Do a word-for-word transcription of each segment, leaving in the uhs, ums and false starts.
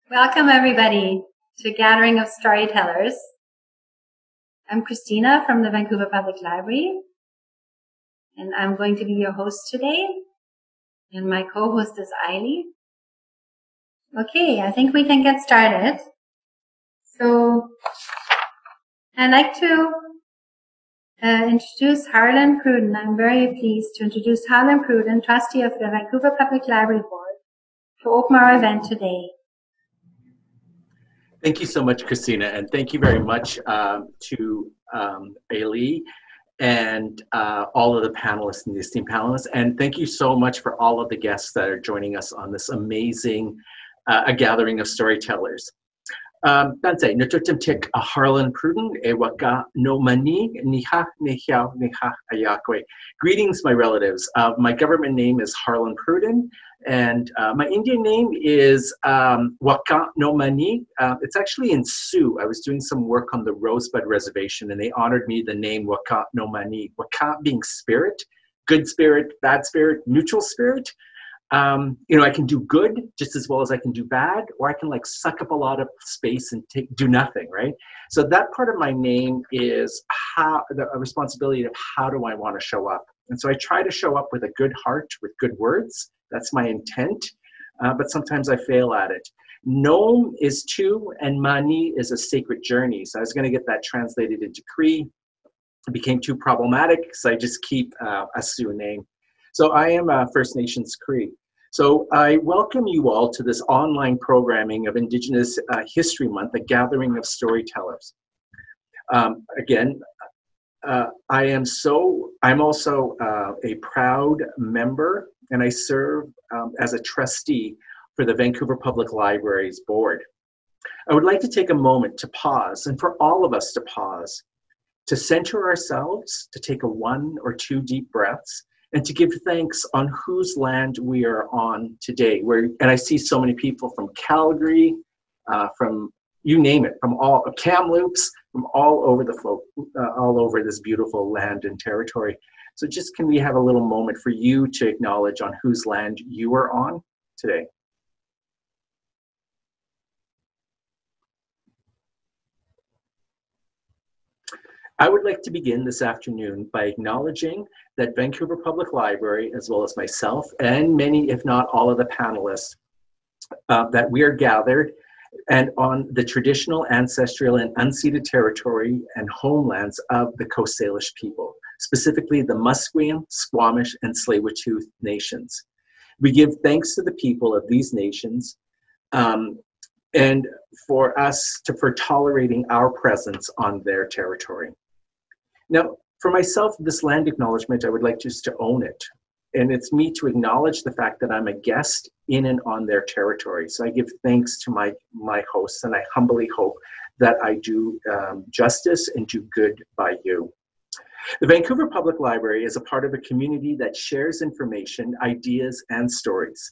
Welcome, everybody, to a gathering of storytellers. I'm Christina from the Vancouver Public Library, and I'm going to be your host today, and my co-host is Eily. Okay, I think we can get started. So, I'd like to uh, introduce Harlan Pruden. I'm very pleased to introduce Harlan Pruden, trustee of the Vancouver Public Library Board, to open our event today. Thank you so much, Christina, and thank you very much um, to um, Eily and uh, all of the panelists and the esteemed panelists. And thank you so much for all of the guests that are joining us on this amazing uh, a gathering of storytellers. Um, Tanse, natutum tik a Harlan Pruden, e waka no mani, niha niha niha ayakwe. Greetings, my relatives. Uh, my government name is Harlan Pruden, and uh, my Indian name is um, Waka no Mani. Uh, it's actually in Sioux. I was doing some work on the Rosebud Reservation, and they honored me the name Waka no Mani. Waka being spirit, good spirit, bad spirit, neutral spirit. Um, you know, I can do good just as well as I can do bad, or I can like suck up a lot of space and take do nothing, right? So that part of my name is how the responsibility of how do I want to show up. And so I try to show up with a good heart, with good words. That's my intent, uh, but sometimes I fail at it. Nom is two, and Mani is a sacred journey. So I was going to get that translated into Cree. It became too problematic, so I just keep uh, a Sioux name. So I am a First Nations Cree. So I welcome you all to this online programming of Indigenous uh, History Month, a gathering of storytellers. Um, again, uh, I am so, I'm also uh, a proud member, and I serve um, as a trustee for the Vancouver Public Library's board. I would like to take a moment to pause, and for all of us to pause, to center ourselves, to take a one or two deep breaths, and to give thanks on whose land we are on today. Where, and I see so many people from Calgary, uh, from you name it, from all Kamloops, from all over the folk, uh, all over this beautiful land and territory. So just can we have a little moment for you to acknowledge on whose land you are on today? I would like to begin this afternoon by acknowledging that Vancouver Public Library, as well as myself and many, if not all of the panelists, uh, that we are gathered and on the traditional, ancestral, and unceded territory and homelands of the Coast Salish people, specifically the Musqueam, Squamish, and Tsleil-Waututh nations. We give thanks to the people of these nations um, and for us to, for tolerating our presence on their territory. Now, for myself, this land acknowledgement, I would like just to own it. And it's me to acknowledge the fact that I'm a guest in and on their territory. So I give thanks to my, my hosts, and I humbly hope that I do um, justice and do good by you. The Vancouver Public Library is a part of a community that shares information, ideas, and stories.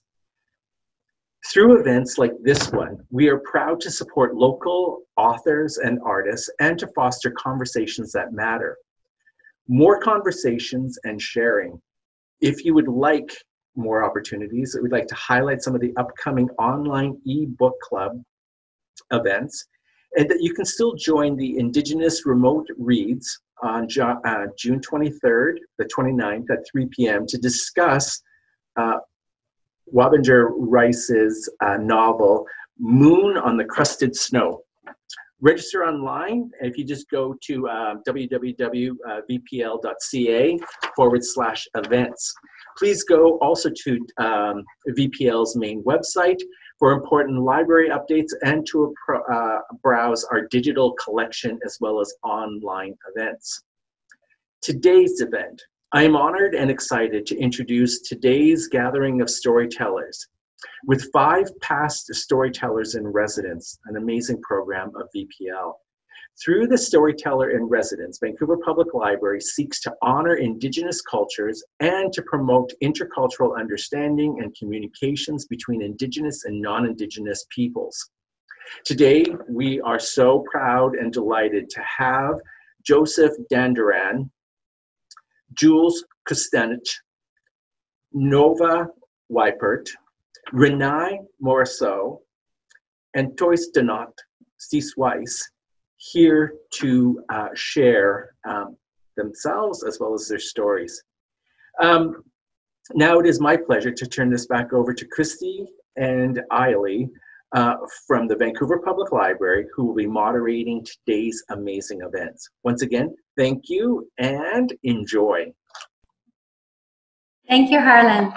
Through events like this one, we are proud to support local authors and artists and to foster conversations that matter. More conversations and sharing. If you would like more opportunities, we'd like to highlight some of the upcoming online e-book club events, and that you can still join the Indigenous Remote Reads on uh, June twenty-third, the twenty-ninth at three p m to discuss uh, Wabinger Rice's uh, novel, Moon on the Crusted Snow. Register online if you just go to uh, w w w dot v p l dot c a forward slash events. Please go also to um, V P L's main website for important library updates and to uh, browse our digital collection as well as online events. Today's event, I am honored and excited to introduce today's gathering of storytellers. With five past storytellers in residence, an amazing program of V P L. Through the Storyteller in Residence, Vancouver Public Library seeks to honor Indigenous cultures and to promote intercultural understanding and communications between Indigenous and non-Indigenous peoples. Today, we are so proud and delighted to have Joseph Dandaran, Jules Kustanich, Nova Weipert, Renai Morisseau, and Toys do not cease Weiss here to uh, share um, themselves as well as their stories. Um, now it is my pleasure to turn this back over to Christy and Eiley uh, from the Vancouver Public Library, who will be moderating today's amazing events. Once again, thank you and enjoy. Thank you, Harlan.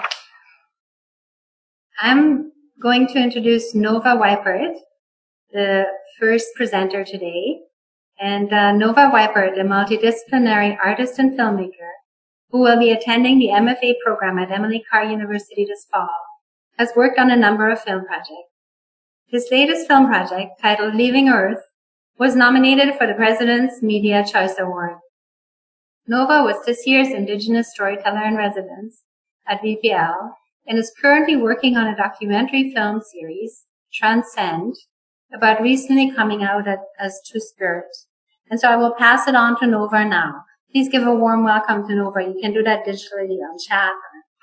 I'm going to introduce Nova Weipert, the first presenter today. And uh, Nova Weipert, a multidisciplinary artist and filmmaker who will be attending the M F A program at Emily Carr University this fall, has worked on a number of film projects. His latest film project, titled Leaving Earth, was nominated for the President's Media Choice Award. Nova was this year's Indigenous Storyteller in Residence at V P L and is currently working on a documentary film series, Transcend, about recently coming out as Two-Spirit. And so I will pass it on to Nova now. Please give a warm welcome to Nova. You can do that digitally on chat.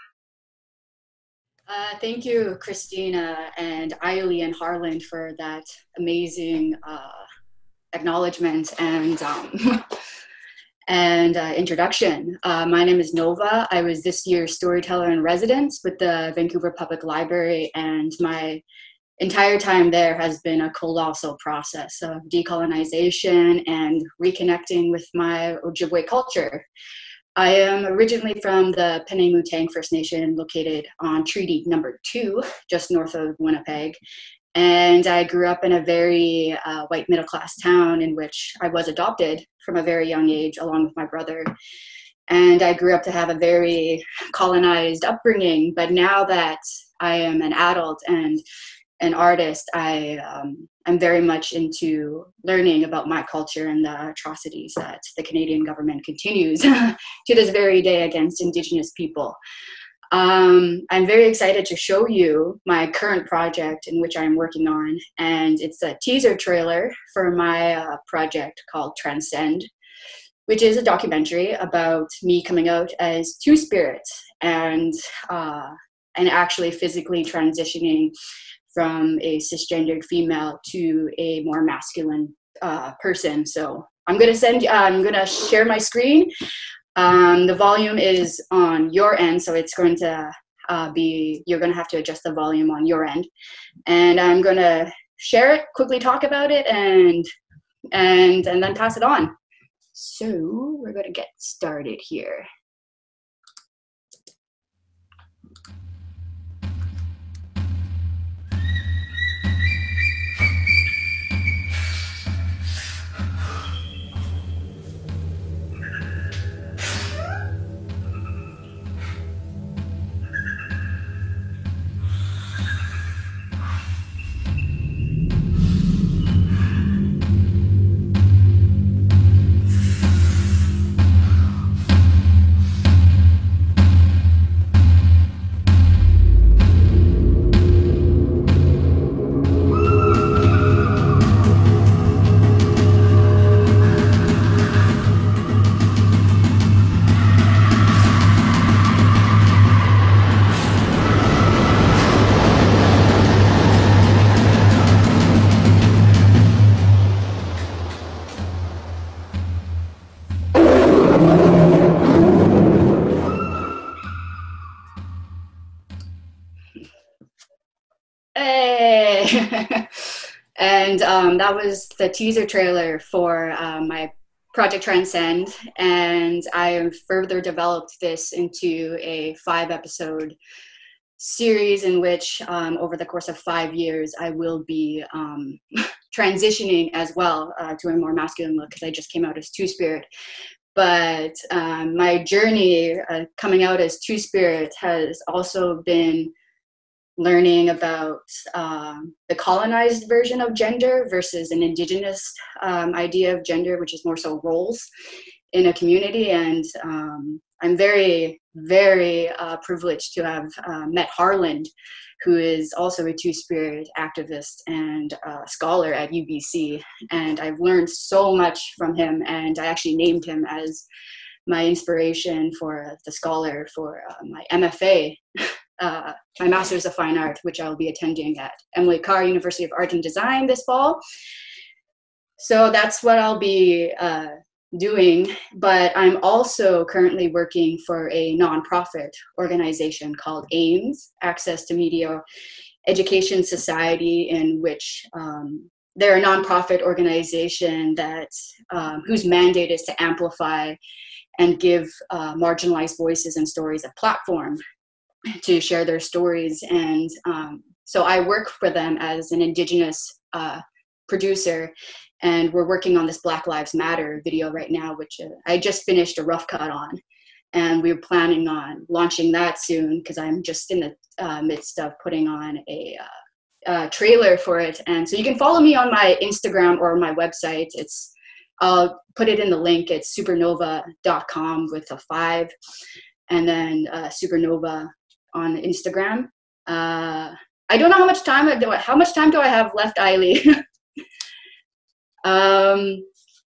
Uh, thank you, Christina and Eiley and Harlan, for that amazing uh, acknowledgement and um, and uh, introduction. Uh, my name is Nova. I was this year's Storyteller in Residence with the Vancouver Public Library, and my entire time there has been a colossal process of decolonization and reconnecting with my Ojibwe culture. I am originally from the Penang-Mutang First Nation, located on Treaty Number Two, just north of Winnipeg. And I grew up in a very uh, white middle-class town in which I was adopted from a very young age, along with my brother. And I grew up to have a very colonized upbringing. But now that I am an adult and an artist, I um, I'm very much into learning about my culture and the atrocities that the Canadian government continues to this very day against Indigenous people. Um, I'm very excited to show you my current project in which I'm working on, and it's a teaser trailer for my uh, project called Transcend, which is a documentary about me coming out as Two-Spirit and uh, and actually physically transitioning from a cisgendered female to a more masculine uh, person. So I'm gonna send, uh, I'm gonna share my screen. Um, the volume is on your end, so it's going to uh, be, you're gonna have to adjust the volume on your end. And I'm gonna share it, quickly talk about it, and, and, and then pass it on. So we're gonna get started here. Hey! And um, that was the teaser trailer for uh, my Project Transcend, and I have further developed this into a five episode series in which um, over the course of five years I will be um, transitioning as well uh, to a more masculine look, because I just came out as Two-Spirit. But um, my journey uh, coming out as Two-Spirit has also been learning about um, the colonized version of gender versus an Indigenous um, idea of gender, which is more so roles in a community. And um, I'm very, very uh, privileged to have uh, met Harlan, who is also a Two-Spirit activist and uh, scholar at U B C. And I've learned so much from him, and I actually named him as my inspiration for the scholar for uh, my M F A uh, my Master's of Fine Art, which I'll be attending at Emily Carr University of Art and Design this fall. So that's what I'll be uh, doing. But I'm also currently working for a nonprofit organization called AIMS, Access to Media Education Society, in which um, they're a nonprofit organization that um, whose mandate is to amplify and give uh, marginalized voices and stories a platform to share their stories. And um, so I work for them as an Indigenous uh, producer, and we're working on this Black Lives Matter video right now, which uh, I just finished a rough cut on. And we're planning on launching that soon, because I'm just in the uh, midst of putting on a uh, uh, trailer for it. And so you can follow me on my Instagram or my website. It's, I'll put it in the link. It's supernova dot com with a five, and then uh, Supernova on Instagram. Uh, I don't know how much time I do. I, how much time do I have left, Eiley? um,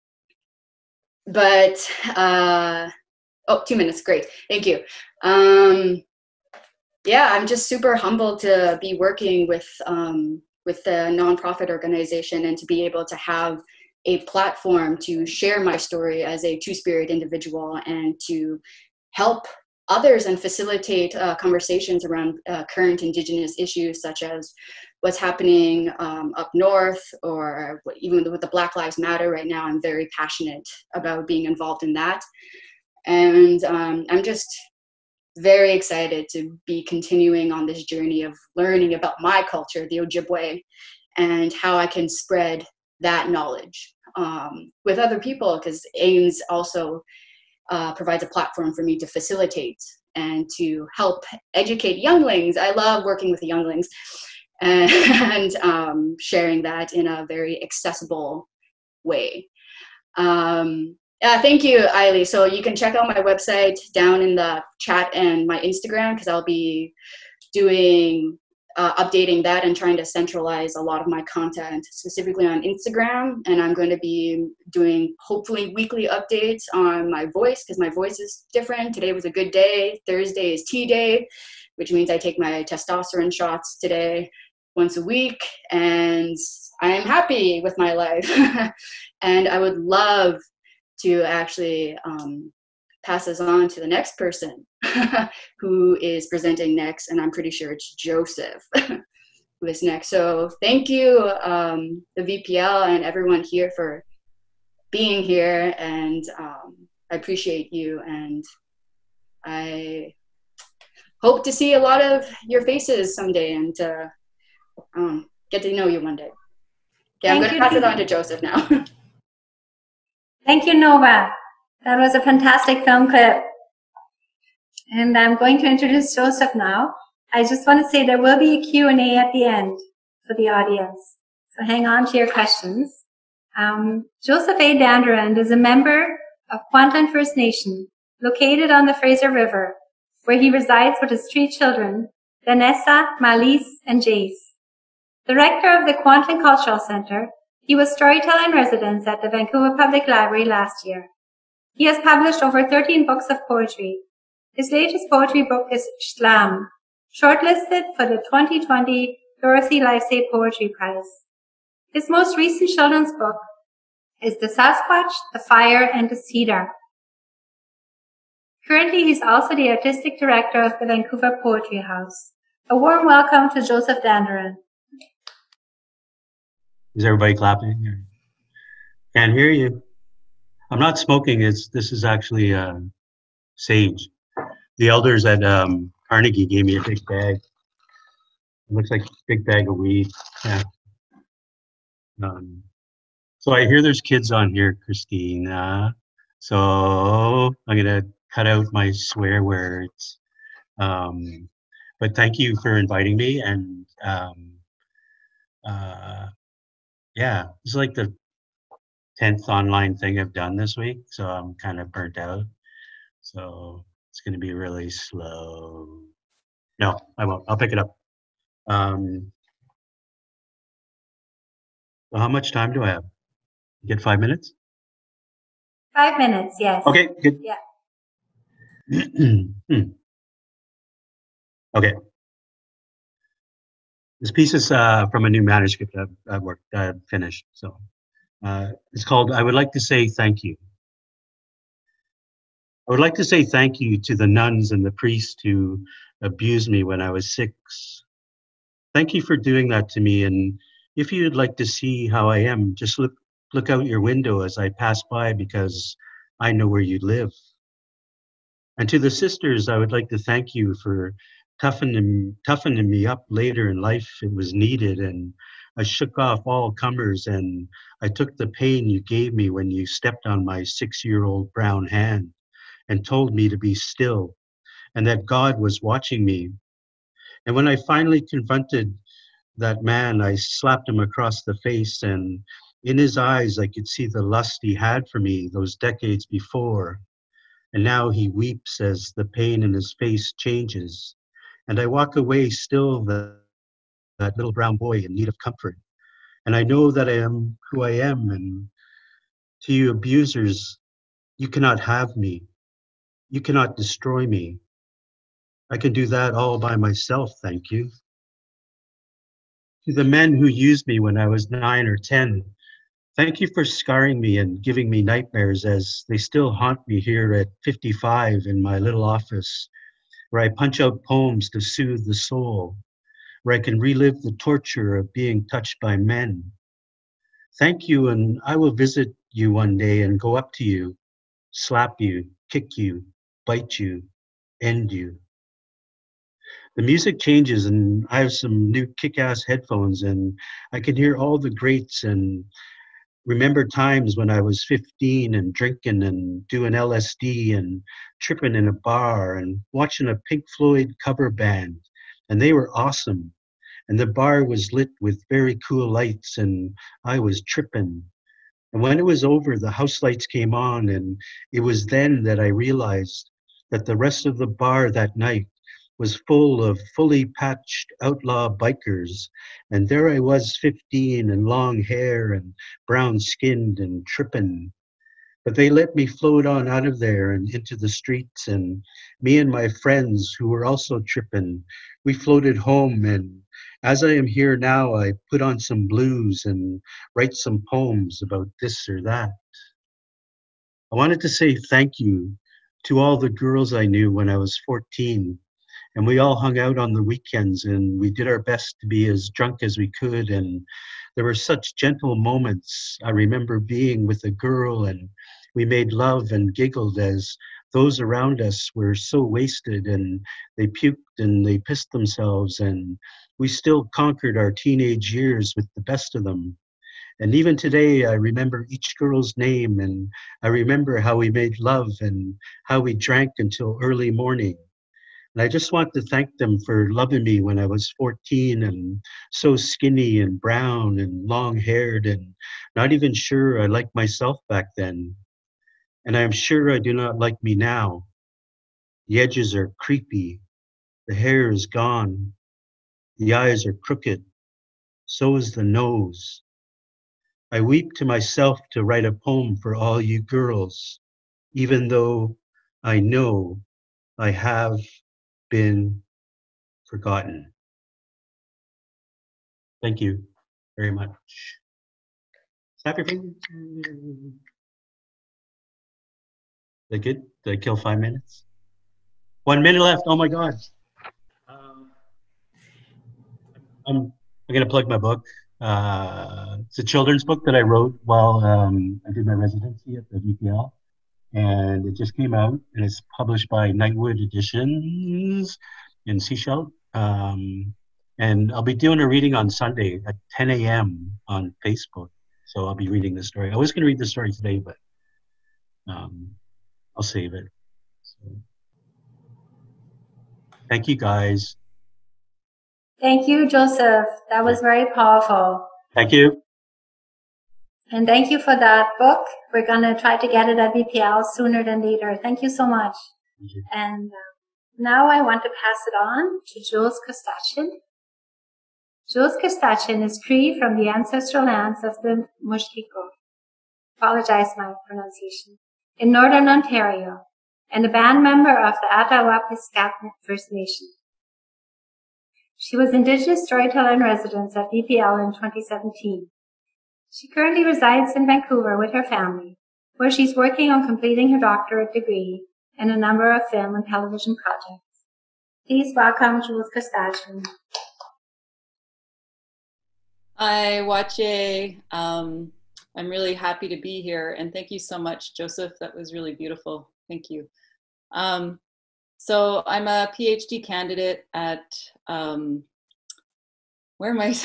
but uh, oh, two minutes. Great, thank you. Um, yeah, I'm just super humbled to be working with um, with the nonprofit organization and to be able to have a platform to share my story as a two-spirit individual and to help others and facilitate uh, conversations around uh, current Indigenous issues, such as what's happening um, up north, or even with the Black Lives Matter right now. I'm very passionate about being involved in that. And um, I'm just very excited to be continuing on this journey of learning about my culture, the Ojibwe, and how I can spread that knowledge um, with other people, because AIMS also uh, provides a platform for me to facilitate and to help educate younglings. I love working with the younglings and, and um, sharing that in a very accessible way. Um, yeah, thank you, Eiley. So you can check out my website down in the chat and my Instagram, because I'll be doing Uh, updating that and trying to centralize a lot of my content specifically on Instagram. And I'm going to be doing hopefully weekly updates on my voice, because my voice is different. Today was a good day. Thursday is tea day, which means I take my testosterone shots today once a week, and I am happy with my life. And I would love to actually um, pass this on to the next person who is presenting next, and I'm pretty sure it's Joseph who is next. So thank you, um, the V P L and everyone here for being here, and um, I appreciate you, and I hope to see a lot of your faces someday, and uh, um, get to know you one day. Okay, I'm going to pass it on to Joseph now. Thank you, Nova. That was a fantastic film clip. And I'm going to introduce Joseph now. I just want to say there will be a Q and A at the end for the audience. So hang on to your questions. Um, Joseph A. Dandurand is a member of Kwantlen First Nation, located on the Fraser River, where he resides with his three children, Vanessa, Malise, and Jace. Director of the Kwantlen Cultural Center, he was storyteller in residence at the Vancouver Public Library last year. He has published over thirteen books of poetry. His latest poetry book is Shlam, shortlisted for the twenty twenty Dorothy Livesay Poetry Prize. His most recent children's book is The Sasquatch, the Fire, and the Cedar. Currently, he's also the artistic director of the Vancouver Poetry House. A warm welcome to Joseph Dandurand. Is everybody clapping? Can't hear you. I'm not smoking. It's this is actually uh, sage. The elders at um, Carnegie gave me a big bag. It looks like a big bag of weed. Yeah. Um, so I hear there's kids on here, Christina. So I'm gonna cut out my swear words. Um, but thank you for inviting me. And um, uh, yeah, it's like the tenth online thing I've done this week, so I'm kind of burnt out. So it's going to be really slow. No, I won't. I'll pick it up. Um, well, how much time do I have? You get five minutes? Five minutes, yes. Okay, good. Yeah. hmm. Okay, This piece is uh, from a new manuscript I've, I've worked, I've finished. So uh, it's called "I Would Like to Say Thank You." I would like to say thank you to the nuns and the priest who abused me when I was six. Thank you for doing that to me. And if you'd like to see how I am, just look look out your window as I pass by, because I know where you live. And to the sisters, I would like to thank you for toughening, toughening me up later in life. It was needed, and I shook off all comers, and I took the pain you gave me when you stepped on my six-year-old brown hand and told me to be still and that God was watching me. And when I finally confronted that man, I slapped him across the face, and in his eyes, I could see the lust he had for me those decades before. And now he weeps as the pain in his face changes. And I walk away still the, that little brown boy in need of comfort. And I know that I am who I am. And to you abusers, you cannot have me. You cannot destroy me. I can do that all by myself, thank you. To the men who used me when I was nine or ten, thank you for scarring me and giving me nightmares, as they still haunt me here at fifty-five in my little office, where I punch out poems to soothe the soul, where I can relive the torture of being touched by men. Thank you, and I will visit you one day and go up to you, slap you, kick you, bite you, end you. The music changes, and I have some new kick-ass headphones, and I can hear all the greats and remember times when I was fifteen and drinking and doing L S D and tripping in a bar and watching a Pink Floyd cover band, and they were awesome. And the bar was lit with very cool lights, and I was tripping. And when it was over, the house lights came on, and it was then that I realized that the rest of the bar that night was full of fully patched outlaw bikers. And there I was, fifteen, and long hair and brown skinned and tripping. But they let me float on out of there and into the streets, and me and my friends who were also tripping, we floated home. And as I am here now, I put on some blues and write some poems about this or that. I wanted to say thank you to all the girls I knew when I was fourteen. And we all hung out on the weekends, and we did our best to be as drunk as we could. And there were such gentle moments. I remember being with a girl, and we made love and giggled as those around us were so wasted, and they puked and they pissed themselves. And we still conquered our teenage years with the best of them. And even today, I remember each girl's name, and I remember how we made love and how we drank until early morning. And I just want to thank them for loving me when I was fourteen and so skinny and brown and long-haired and not even sure I liked myself back then. And I am sure I do not like me now. The edges are creepy. The hair is gone. The eyes are crooked. So is the nose. I weep to myself to write a poem for all you girls, even though I know I have been forgotten. Thank you very much. Snap your fingers. Is that good? Did I kill five minutes? One minute left. Oh my God. Um, I'm, I'm going to plug my book. Uh, it's a children's book that I wrote while um, I did my residency at the V P L. And it just came out, and it's published by Nightwood Editions in Seashell. Um, and I'll be doing a reading on Sunday at ten a m on Facebook. So I'll be reading the story. I was going to read the story today, but um, I'll save it. So, thank you, guys. Thank you, Joseph. That was very powerful. Thank you. And thank you for that book. We're going to try to get it at V P L sooner than later. Thank you so much. Thank you. And uh, now I want to pass it on to Jules Kostachin. Jules Kostachin is Cree from the ancestral lands of the Mushkiko. Apologize my pronunciation. In Northern Ontario, and a band member of the Attawapiskat First Nation. She was Indigenous Storyteller in Residence at V P L in twenty seventeen. She currently resides in Vancouver with her family, where she's working on completing her doctorate degree in a number of film and television projects. Please welcome Jules Kostachin. Hi, Wache. Um, I'm really happy to be here, and thank you so much, Joseph. That was really beautiful. Thank you. Um, so I'm a PhD candidate at, um, where am I?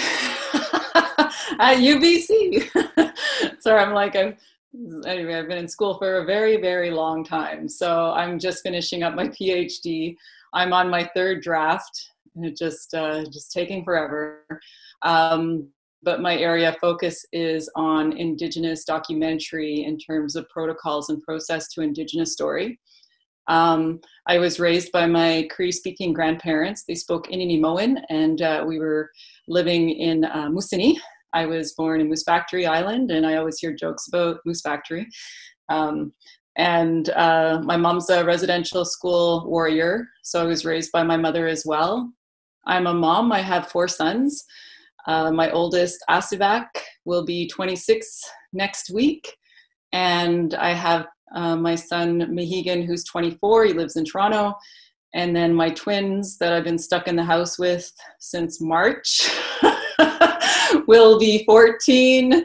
At U B C. Sorry, I'm like, I've, anyway, I've been in school for a very, very long time. So I'm just finishing up my PhD. I'm on my third draft, and it just, uh, just taking forever. Um, but my area of focus is on Indigenous documentary in terms of protocols and process to Indigenous story. Um, I was raised by my Cree-speaking grandparents. They spoke Ininiimowan, and uh, we were living in uh, Moosonee. I was born in Moose Factory Island, and I always hear jokes about Moose Factory. Um, and uh, my mom's a residential school warrior, so I was raised by my mother as well. I'm a mom. I have four sons. Uh, my oldest, Asivak, will be twenty-six next week. And I have uh, my son, Mehegan, who's twenty-four. He lives in Toronto. And then my twins that I've been stuck in the house with since March will be fourteen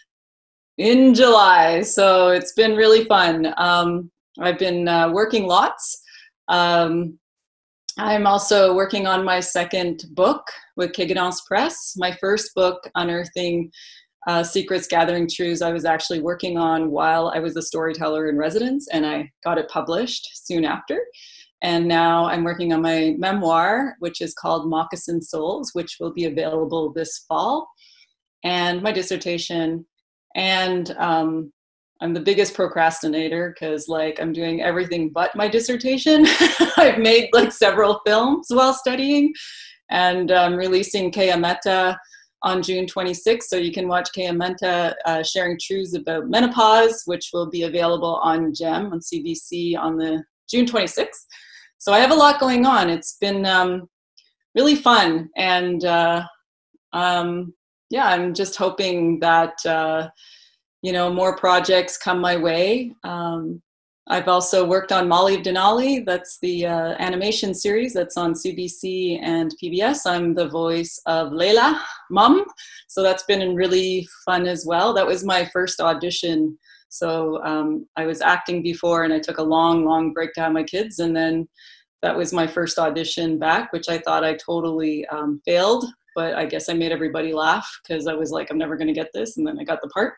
in July. So it's been really fun. Um, I've been uh, working lots. Um, I'm also working on my second book with Kegadance Press. My first book, Unearthing uh, Secrets, Gathering Truths, I was actually working on while I was a storyteller in residence, and I got it published soon after. And now I'm working on my memoir, which is called Moccasin Souls, which will be available this fall, and my dissertation. And um, I'm the biggest procrastinator because like I'm doing everything but my dissertation. I've made like several films while studying, and I'm releasing Keameta on June twenty-sixth. So you can watch Keameta uh, sharing truths about menopause, which will be available on GEM on C B C on the June twenty-sixth. So I have a lot going on. It's been um, really fun. And uh, um, yeah, I'm just hoping that uh, you know, more projects come my way. Um, I've also worked on Molly of Denali. That's the uh, animation series that's on C B C and P B S. I'm the voice of Leila, Mum. So that's been really fun as well. That was my first audition. So um, I was acting before, and I took a long, long break to have my kids. And then that was my first audition back, which I thought I totally um, failed. But I guess I made everybody laugh because I was like, I'm never going to get this. And then I got the part.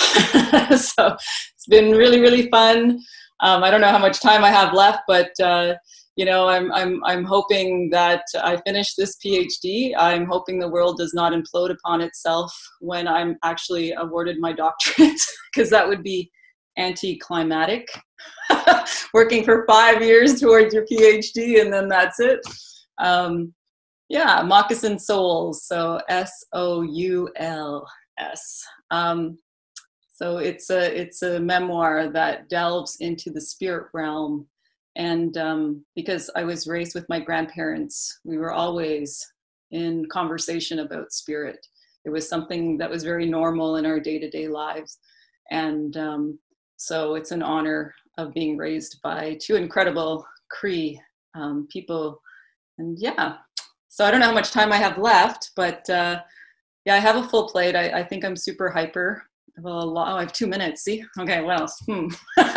So it's been really, really fun. Um, I don't know how much time I have left, but, uh, you know, I'm, I'm, I'm hoping that I finish this PhD. I'm hoping the world does not implode upon itself when I'm actually awarded my doctorate, because that would be anticlimactic. Working for five years towards your PhD and then that's it. Um, Yeah, Moccasin Souls, so S O U L S. Um, so it's a it's a memoir that delves into the spirit realm, and um, because I was raised with my grandparents, we were always in conversation about spirit. It was something that was very normal in our day-to-day lives, and um, so it's an honor of being raised by two incredible Cree um, people, and yeah. So I don't know how much time I have left, but uh, yeah, I have a full plate. I, I think I'm super hyper. Well, oh, I have two minutes. See? Okay, what else? Hmm.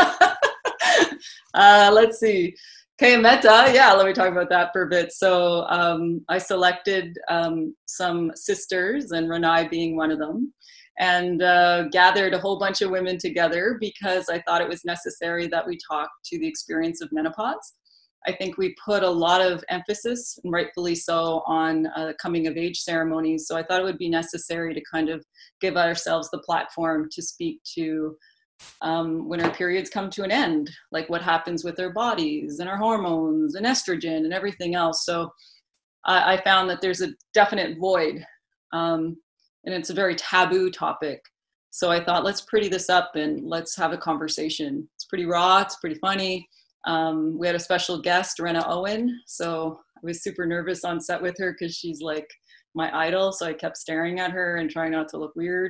uh, let's see. Keameta, yeah, let me talk about that for a bit. So um, I selected um, some sisters, and Renai being one of them, and uh, gathered a whole bunch of women together because I thought it was necessary that we talk to the experience of menopause. I think we put a lot of emphasis, and rightfully so, on uh, coming of age ceremonies. So I thought it would be necessary to kind of give ourselves the platform to speak to um, when our periods come to an end, like what happens with our bodies and our hormones and estrogen and everything else. So I, I found that there's a definite void, um, and it's a very taboo topic. So I thought, let's pretty this up and let's have a conversation. It's pretty raw, it's pretty funny. Um, we had a special guest, Rena Owen, so I was super nervous on set with her because she's like my idol. So I kept staring at her and trying not to look weird.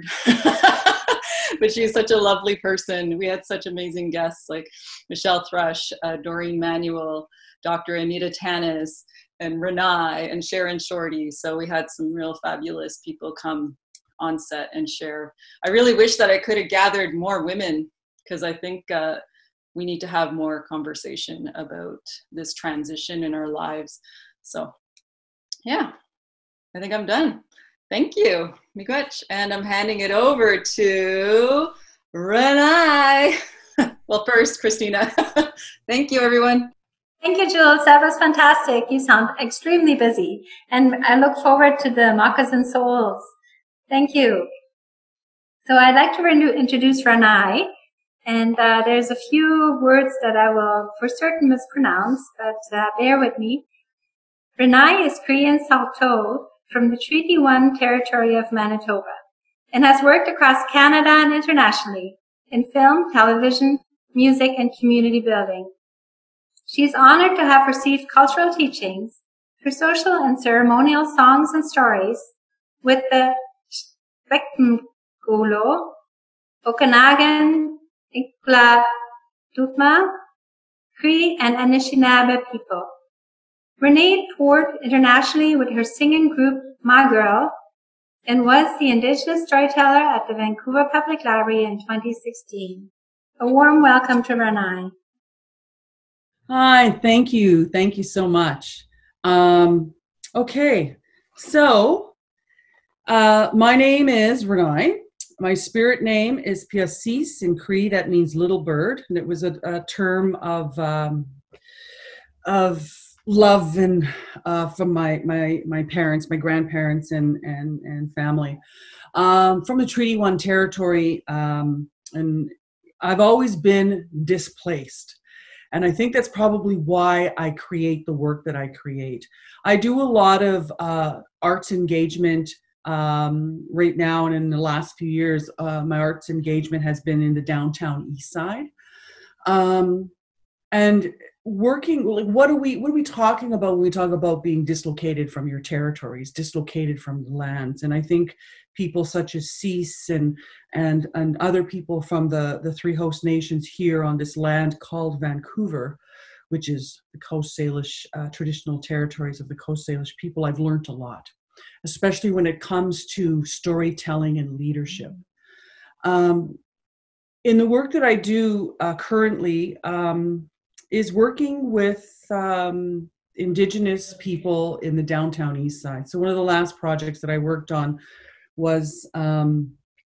But she's such a lovely person. We had such amazing guests like Michelle Thrush, uh, Doreen Manuel, Doctor Anita Tanis, and Renai and Sharon Shorty. So we had some real fabulous people come on set and share. I really wish that I could have gathered more women, because I think uh, we need to have more conversation about this transition in our lives. So yeah, I think I'm done. Thank you, Miigwech. And I'm handing it over to Renai. Well, first, Christina. Thank you, everyone. Thank you, Jules. That was fantastic. You sound extremely busy. And I look forward to the Moccasin Souls. Thank you. So I'd like to re- introduce Renai. And uh, there's a few words that I will for certain mispronounce, but uh, bear with me. Renai is Korean Saulteaux from the Treaty One territory of Manitoba and has worked across Canada and internationally in film, television, music, and community building. She is honored to have received cultural teachings through social and ceremonial songs and stories with the Specmgulo, Okanagan, Ikla Dutma, Cree, and Anishinaabe people. Renai toured internationally with her singing group, My Girl, and was the Indigenous storyteller at the Vancouver Public Library in twenty sixteen. A warm welcome to Renai. Hi, thank you. Thank you so much. Um, okay, so uh, my name is Renai. My spirit name is Piasis in Cree. That means little bird, and it was a, a term of um, of love and uh, from my my my parents, my grandparents, and and and family um, from the Treaty One territory. Um, and I've always been displaced. And I think that's probably why I create the work that I create. I do a lot of uh, arts engagement um, right now, and in the last few years, uh, my arts engagement has been in the downtown east side. Um, and working, like, what are we, what are we talking about when we talk about being dislocated from your territories, dislocated from the lands? And I think people such as Cease and and and other people from the the three host nations here on this land called Vancouver, which is the Coast Salish uh, traditional territories of the Coast Salish people, I've learned a lot, especially when it comes to storytelling and leadership. Um, in the work that I do uh, currently um, is working with um, Indigenous people in the downtown east side. So one of the last projects that I worked on was um,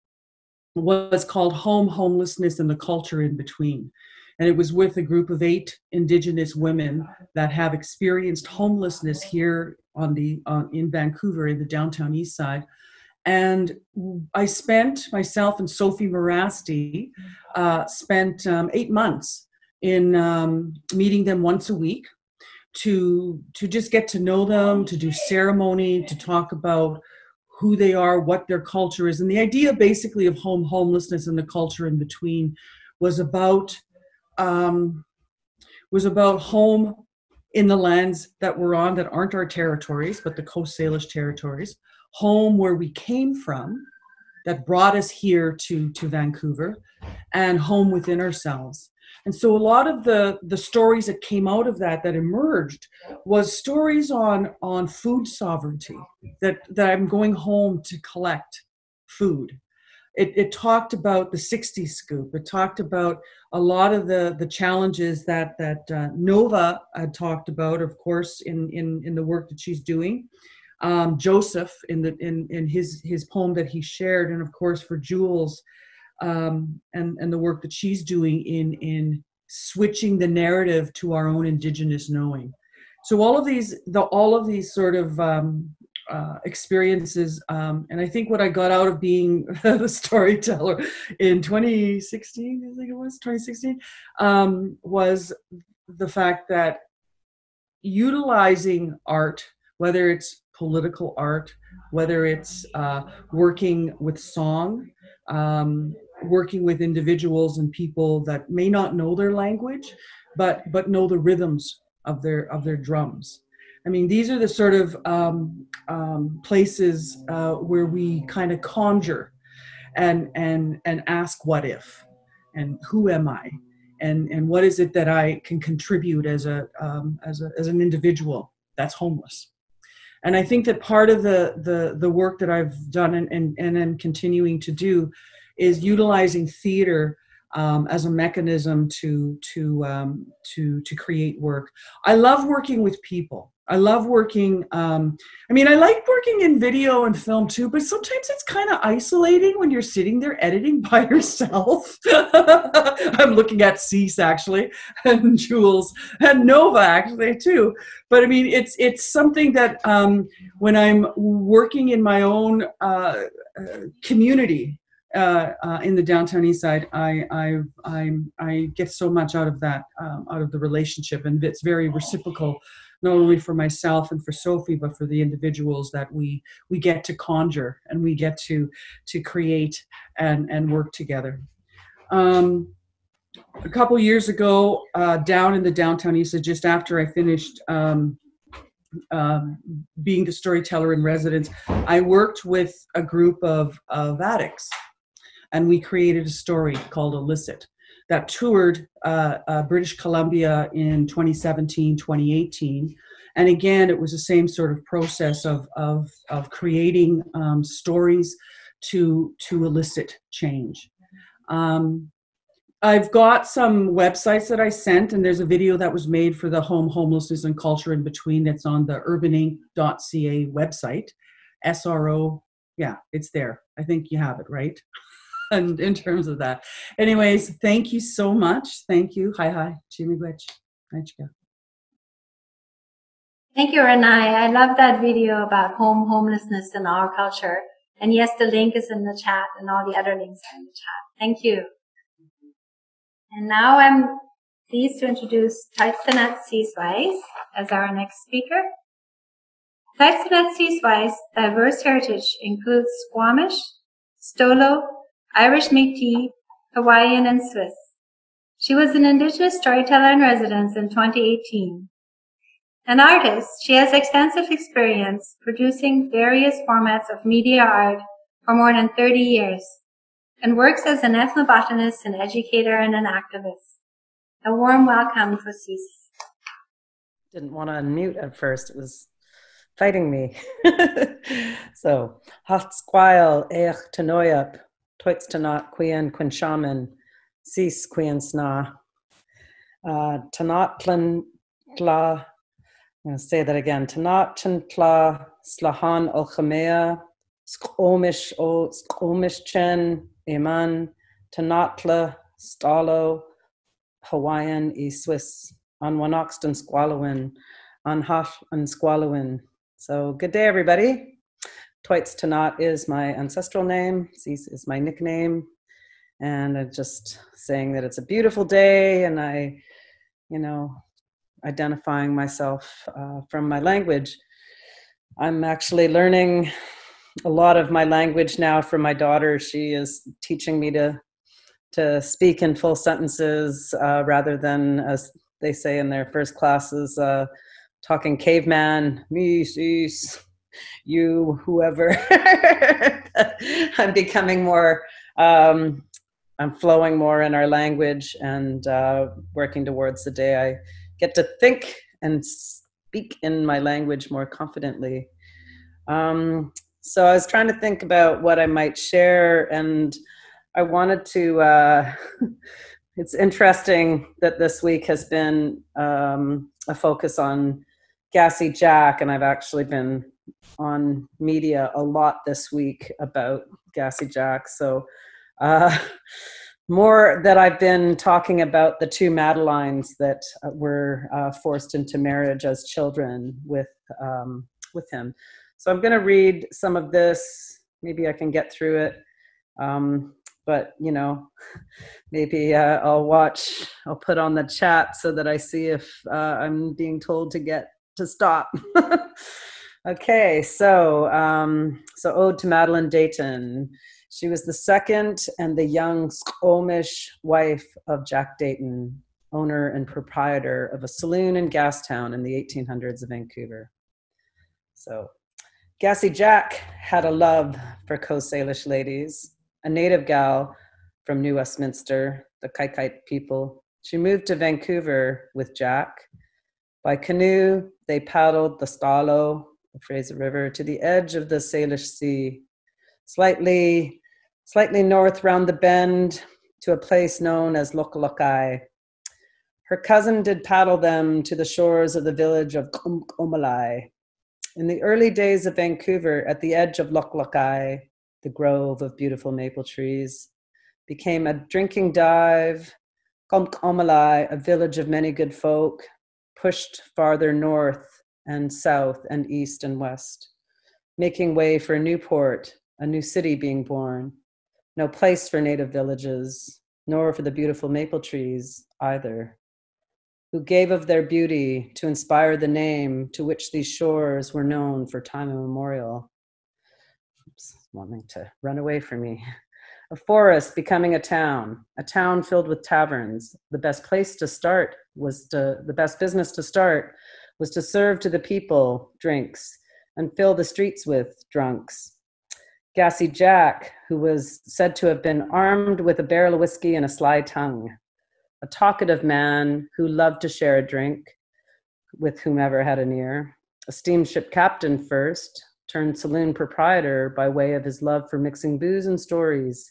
was called Home, Homelessness, and the Culture in Between. And it was with a group of eight Indigenous women that have experienced homelessness here on the on, in Vancouver in the downtown east side. And I spent, myself and Sophie Morasti, uh, spent um, eight months in um, meeting them once a week to, to just get to know them, to do ceremony, to talk about who they are, what their culture is. And the idea basically of home, homelessness, and the culture in between was about um, was about home in the lands that we're on that aren't our territories, but the Coast Salish territories, home where we came from, that brought us here to, to Vancouver, and home within ourselves. And so a lot of the, the stories that came out of that, that emerged, was stories on, on food sovereignty, that, that I'm going home to collect food. It, it talked about the sixties scoop. It talked about a lot of the, the challenges that, that uh, Nova had talked about, of course, in, in, in the work that she's doing. Um, Joseph in, the, in, in his, his poem that he shared, and of course for Jules, um, and, and the work that she's doing in, in switching the narrative to our own Indigenous knowing. So all of these, the, all of these sort of um, uh, experiences, um, and I think what I got out of being the storyteller in twenty sixteen, I think it was, twenty sixteen, um, was the fact that utilizing art, whether it's political art, whether it's uh, working with song, um, working with individuals and people that may not know their language, but but know the rhythms of their of their drums. I mean, these are the sort of um, um, places uh, where we kind of conjure and and and ask what if, and who am I, and and what is it that I can contribute as a um, as a as an individual that's homeless. And I think that part of the the the work that I've done and and and am continuing to do is utilizing theater um, as a mechanism to to um, to to create work. I love working with people. I love working, um, I mean, I like working in video and film too, but sometimes it's kind of isolating when you're sitting there editing by yourself. I'm looking at Cease actually, and Jules, and Nova actually too. But I mean, it's it's something that um, when I'm working in my own uh, uh, community, Uh, uh, in the downtown east side, I I I I get so much out of that, um, out of the relationship, and it's very reciprocal, not only for myself and for Sophie, but for the individuals that we we get to conjure and we get to to create and and work together. Um, a couple years ago, uh, down in the downtown east side, just after I finished um, um, being the storyteller in residence, I worked with a group of of addicts. And we created a story called Illicit that toured uh, uh, British Columbia in twenty seventeen, twenty eighteen. And again, it was the same sort of process of, of, of creating um, stories to, to elicit change. Um, I've got some websites that I sent, and there's a video that was made for the Home, Homelessness and Culture in Between that's on the urban inc dot c a website. S R O, yeah, it's there. I think you have it, right? And in terms of that. Anyways, thank you so much. Thank you. Hi, hi. Chimigwech. Thank you, Renai. I love that video about home homelessness in our culture. And yes, the link is in the chat, and all the other links are in the chat. Thank you. And now I'm pleased to introduce Taitsanet Seaswise as our next speaker. Taitsanet Seaswise diverse heritage includes Squamish, Stolo, Irish Métis, Hawaiian, and Swiss. She was an Indigenous storyteller in residence in twenty eighteen. An artist, she has extensive experience producing various formats of media art for more than thirty years and works as an ethnobotanist, an educator, and an activist. A warm welcome for Cease. Didn't want to unmute at first. It was fighting me. So, Hacht Squile, Eich Tanoyap, Toits Tanat, Quien Quinshaman, Cease Quien Sna, Tanat Tlan Tla, I'm going to say that again, Tanat Tla, Slahan Olchamea, Skomish O, Skomish Chen, Eman, Tanatla, Stalo, Hawaiian, E Swiss, on Wanoxton Squalowin, on Haf and Squalowin. So, good day, everybody. Toits Tanat is my ancestral name. Cease is my nickname. And I'm just saying that it's a beautiful day, and I, you know, identifying myself uh, from my language. I'm actually learning a lot of my language now from my daughter. She is teaching me to, to speak in full sentences uh, rather than, as they say in their first classes, uh, talking caveman, me, cease, you, whoever. I'm becoming more, um, I'm flowing more in our language and uh, working towards the day I get to think and speak in my language more confidently. Um, so I was trying to think about what I might share, and I wanted to, uh, it's interesting that this week has been um, a focus on Gassy Jack, and I've actually been on media a lot this week about Gassy Jack. So uh, more that I've been talking about the two Madelines that were uh, forced into marriage as children with, um, with him. So I'm going to read some of this. Maybe I can get through it. Um, but, you know, maybe uh, I'll watch, I'll put on the chat so that I see if uh, I'm being told to get to stop. Okay, so um, so Ode to Madeline Dayton. She was the second and the young Squamish wife of Jack Dayton, owner and proprietor of a saloon in Gastown in the eighteen hundreds of Vancouver. So Gassy Jack had a love for Coast Salish ladies, a native gal from New Westminster, the Kaikait people. She moved to Vancouver with Jack. By canoe, they paddled the Stalo, the Fraser River, to the edge of the Salish Sea, slightly, slightly north round the bend to a place known as Lokalokai. Her cousin did paddle them to the shores of the village of Omalai. In the early days of Vancouver, at the edge of Lokalokai, the grove of beautiful maple trees, became a drinking dive. Omalai, a village of many good folk, pushed farther north and south and east and west, making way for Newport, a new city being born. No place for native villages, nor for the beautiful maple trees either, who gave of their beauty to inspire the name to which these shores were known for time immemorial. Oops, wanting to run away from me. A forest becoming a town, a town filled with taverns. The best place to start was to, the best business to start was to serve to the people drinks and fill the streets with drunks. Gassy Jack, who was said to have been armed with a barrel of whiskey and a sly tongue, a talkative man who loved to share a drink with whomever had an ear, a steamship captain first, turned saloon proprietor by way of his love for mixing booze and stories.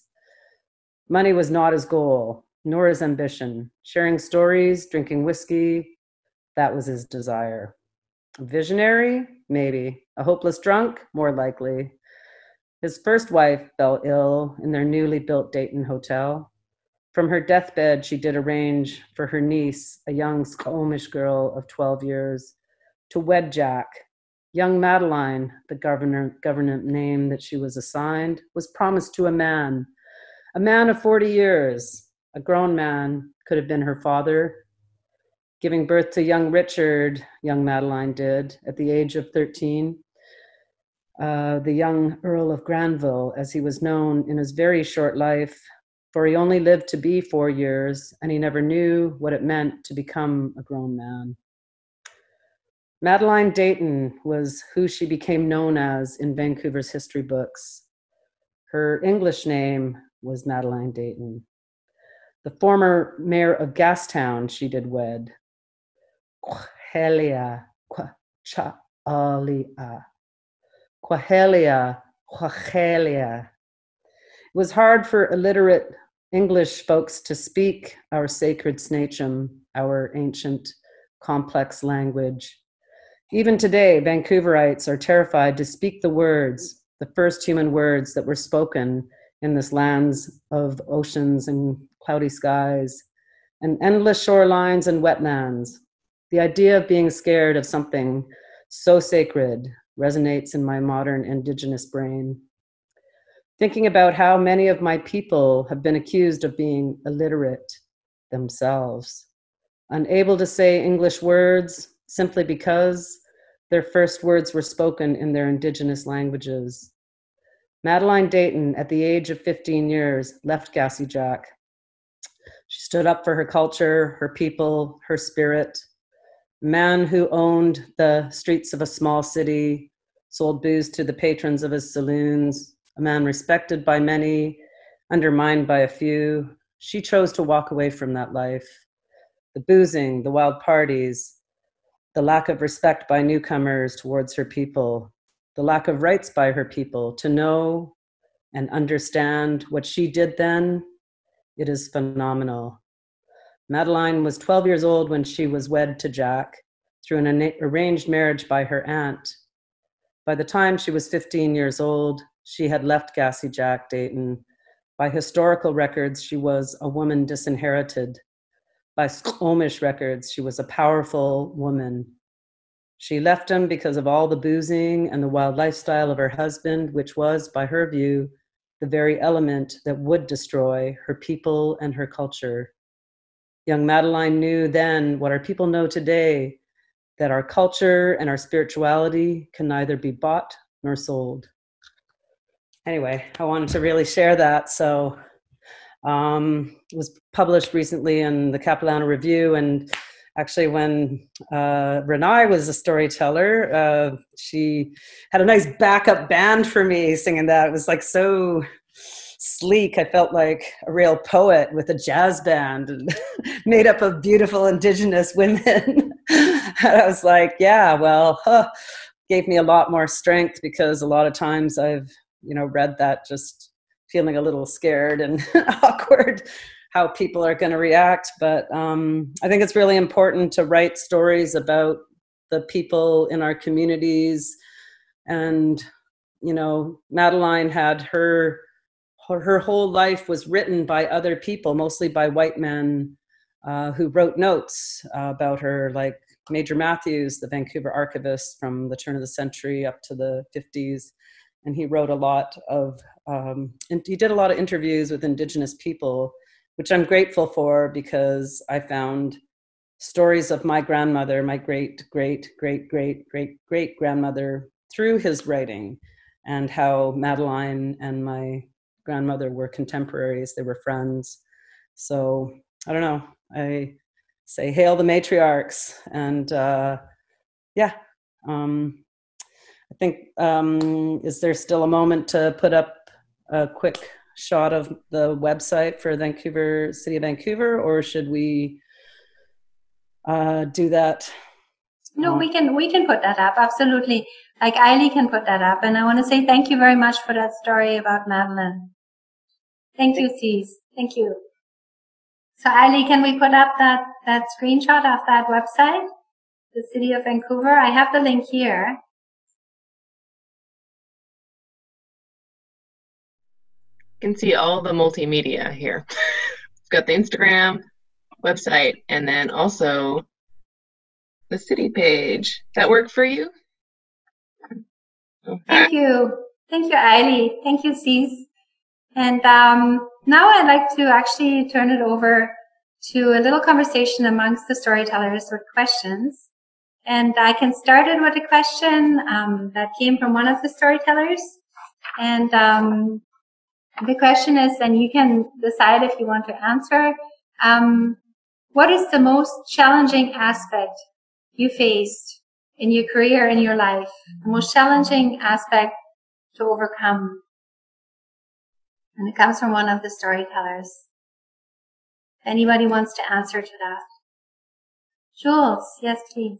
Money was not his goal, nor his ambition. Sharing stories, drinking whiskey, that was his desire. A visionary? Maybe. A hopeless drunk? More likely. His first wife fell ill in their newly built Dayton hotel. From her deathbed, she did arrange for her niece, a young Squamish girl of twelve years, to wed Jack. Young Madeline, the governor, government name that she was assigned, was promised to a man, a man of forty years, a grown man, could have been her father. Giving birth to young Richard, young Madeline did, at the age of thirteen. Uh, the young Earl of Granville, as he was known in his very short life, for he only lived to be four years, and he never knew what it meant to become a grown man. Madeline Dayton was who she became known as in Vancouver's history books. Her English name was Madeline Dayton. The former mayor of Gastown she did wed. Quahelia, Quachalia, Quahelia, Quahelia. It was hard for illiterate English folks to speak our sacred Snatcham, our ancient, complex language. Even today, Vancouverites are terrified to speak the words, the first human words that were spoken in this lands of oceans and cloudy skies and endless shorelines and wetlands. The idea of being scared of something so sacred resonates in my modern indigenous brain. Thinking about how many of my people have been accused of being illiterate themselves, unable to say English words simply because their first words were spoken in their indigenous languages. Madeline Dayton, at the age of fifteen years, left Gassy Jack. She stood up for her culture, her people, her spirit. A man who owned the streets of a small city, sold booze to the patrons of his saloons, a man respected by many, undermined by a few. She chose to walk away from that life. The boozing, the wild parties, the lack of respect by newcomers towards her people, the lack of rights by her people to know and understand what she did then, it is phenomenal. Madeline was twelve years old when she was wed to Jack through an arranged marriage by her aunt. By the time she was fifteen years old, she had left Gassy Jack Dayton. By historical records, she was a woman disinherited. By Squamish records, she was a powerful woman. She left him because of all the boozing and the wild lifestyle of her husband, which was, by her view, the very element that would destroy her people and her culture. Young Madeline knew then what our people know today, that our culture and our spirituality can neither be bought nor sold. Anyway, I wanted to really share that. So um, it was published recently in the Capilano Review, and actually, when uh, Renai was a storyteller, uh, she had a nice backup band for me singing that. It was like so sleek. I felt like a real poet with a jazz band and made up of beautiful Indigenous women. And I was like, yeah, well, huh, gave me a lot more strength, because a lot of times I've, you know, read that just feeling a little scared and awkward how people are going to react. But um, I think it's really important to write stories about the people in our communities. And, you know, Madeline had her Her, her whole life was written by other people, mostly by white men uh, who wrote notes uh, about her, like Major Matthews, the Vancouver archivist from the turn of the century up to the fifties. And he wrote a lot of, um, and he did a lot of interviews with Indigenous people, which I'm grateful for, because I found stories of my grandmother, my great, great, great, great, great, great grandmother through his writing, and how Madeline and my grandmother were contemporaries, they were friends. So I don't know, I say hail the matriarchs. And uh, yeah, um, I think, um, is there still a moment to put up a quick shot of the website for Vancouver, City of Vancouver, or should we uh, do that? No, we can we can put that up, absolutely. Like Eily can put that up. And I want to say thank you very much for that story about Madeline. Thank you, Cease. Thank you. So Eily, can we put up that, that screenshot of that website? The City of Vancouver? I have the link here. You can see all the multimedia here. It's got the Instagram, website, and then also the city page. That work for you? Okay. Thank you. Thank you, Eily. Thank you, Cease. And um, now I'd like to actually turn it over to a little conversation amongst the storytellers with questions. And I can start it with a question um, that came from one of the storytellers. And um, the question is, and you can decide if you want to answer, um, what is the most challenging aspect you faced in your career, in your life? The most challenging aspect to overcome? And it comes from one of the storytellers. If anybody wants to answer to that. Jules, yes, please.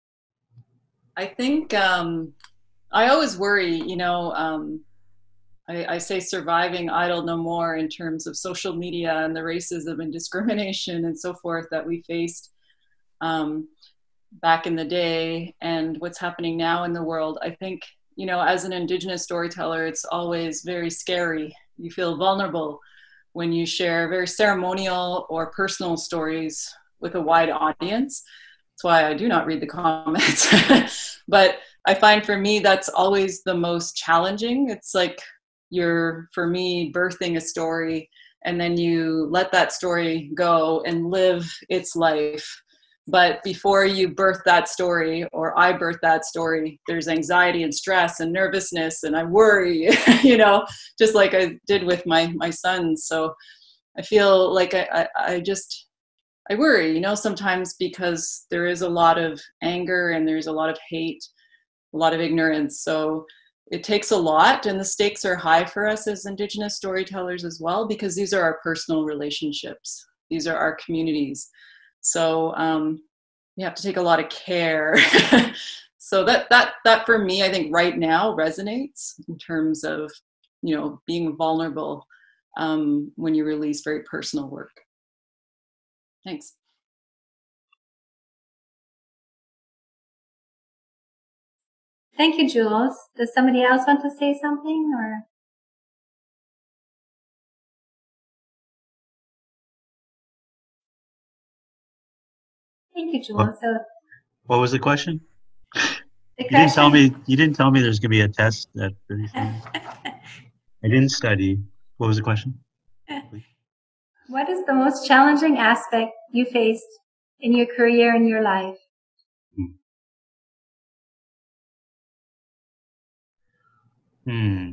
I think um, I always worry, you know, um, I, I say surviving idle no more in terms of social media and the racism and discrimination and so forth that we faced um, back in the day and what's happening now in the world. I think, you know, as an Indigenous storyteller, it's always very scary. You feel vulnerable when you share very ceremonial or personal stories with a wide audience. That's why I do not read the comments. But I find for me, that's always the most challenging. It's like you're, for me, birthing a story, and then you let that story go and live its life. But before you birth that story, or I birth that story, there's anxiety and stress and nervousness, and I worry, you know, just like I did with my, my sons. So I feel like I, I, I just, I worry, you know, sometimes because there is a lot of anger and there's a lot of hate, a lot of ignorance. So it takes a lot, and the stakes are high for us as Indigenous storytellers as well, because these are our personal relationships. These are our communities. So um, you have to take a lot of care. So that, that, that for me, I think right now resonates in terms of, you know, being vulnerable um, when you release very personal work. Thanks. Thank you, Jules. Does somebody else want to say something, or? Thank you, Jules. What, so, what was the question? The you question? didn't tell me. You didn't tell me there's gonna be a test at thirty-three. I didn't study. What was the question? What is the most challenging aspect you faced in your career and your life? Hmm.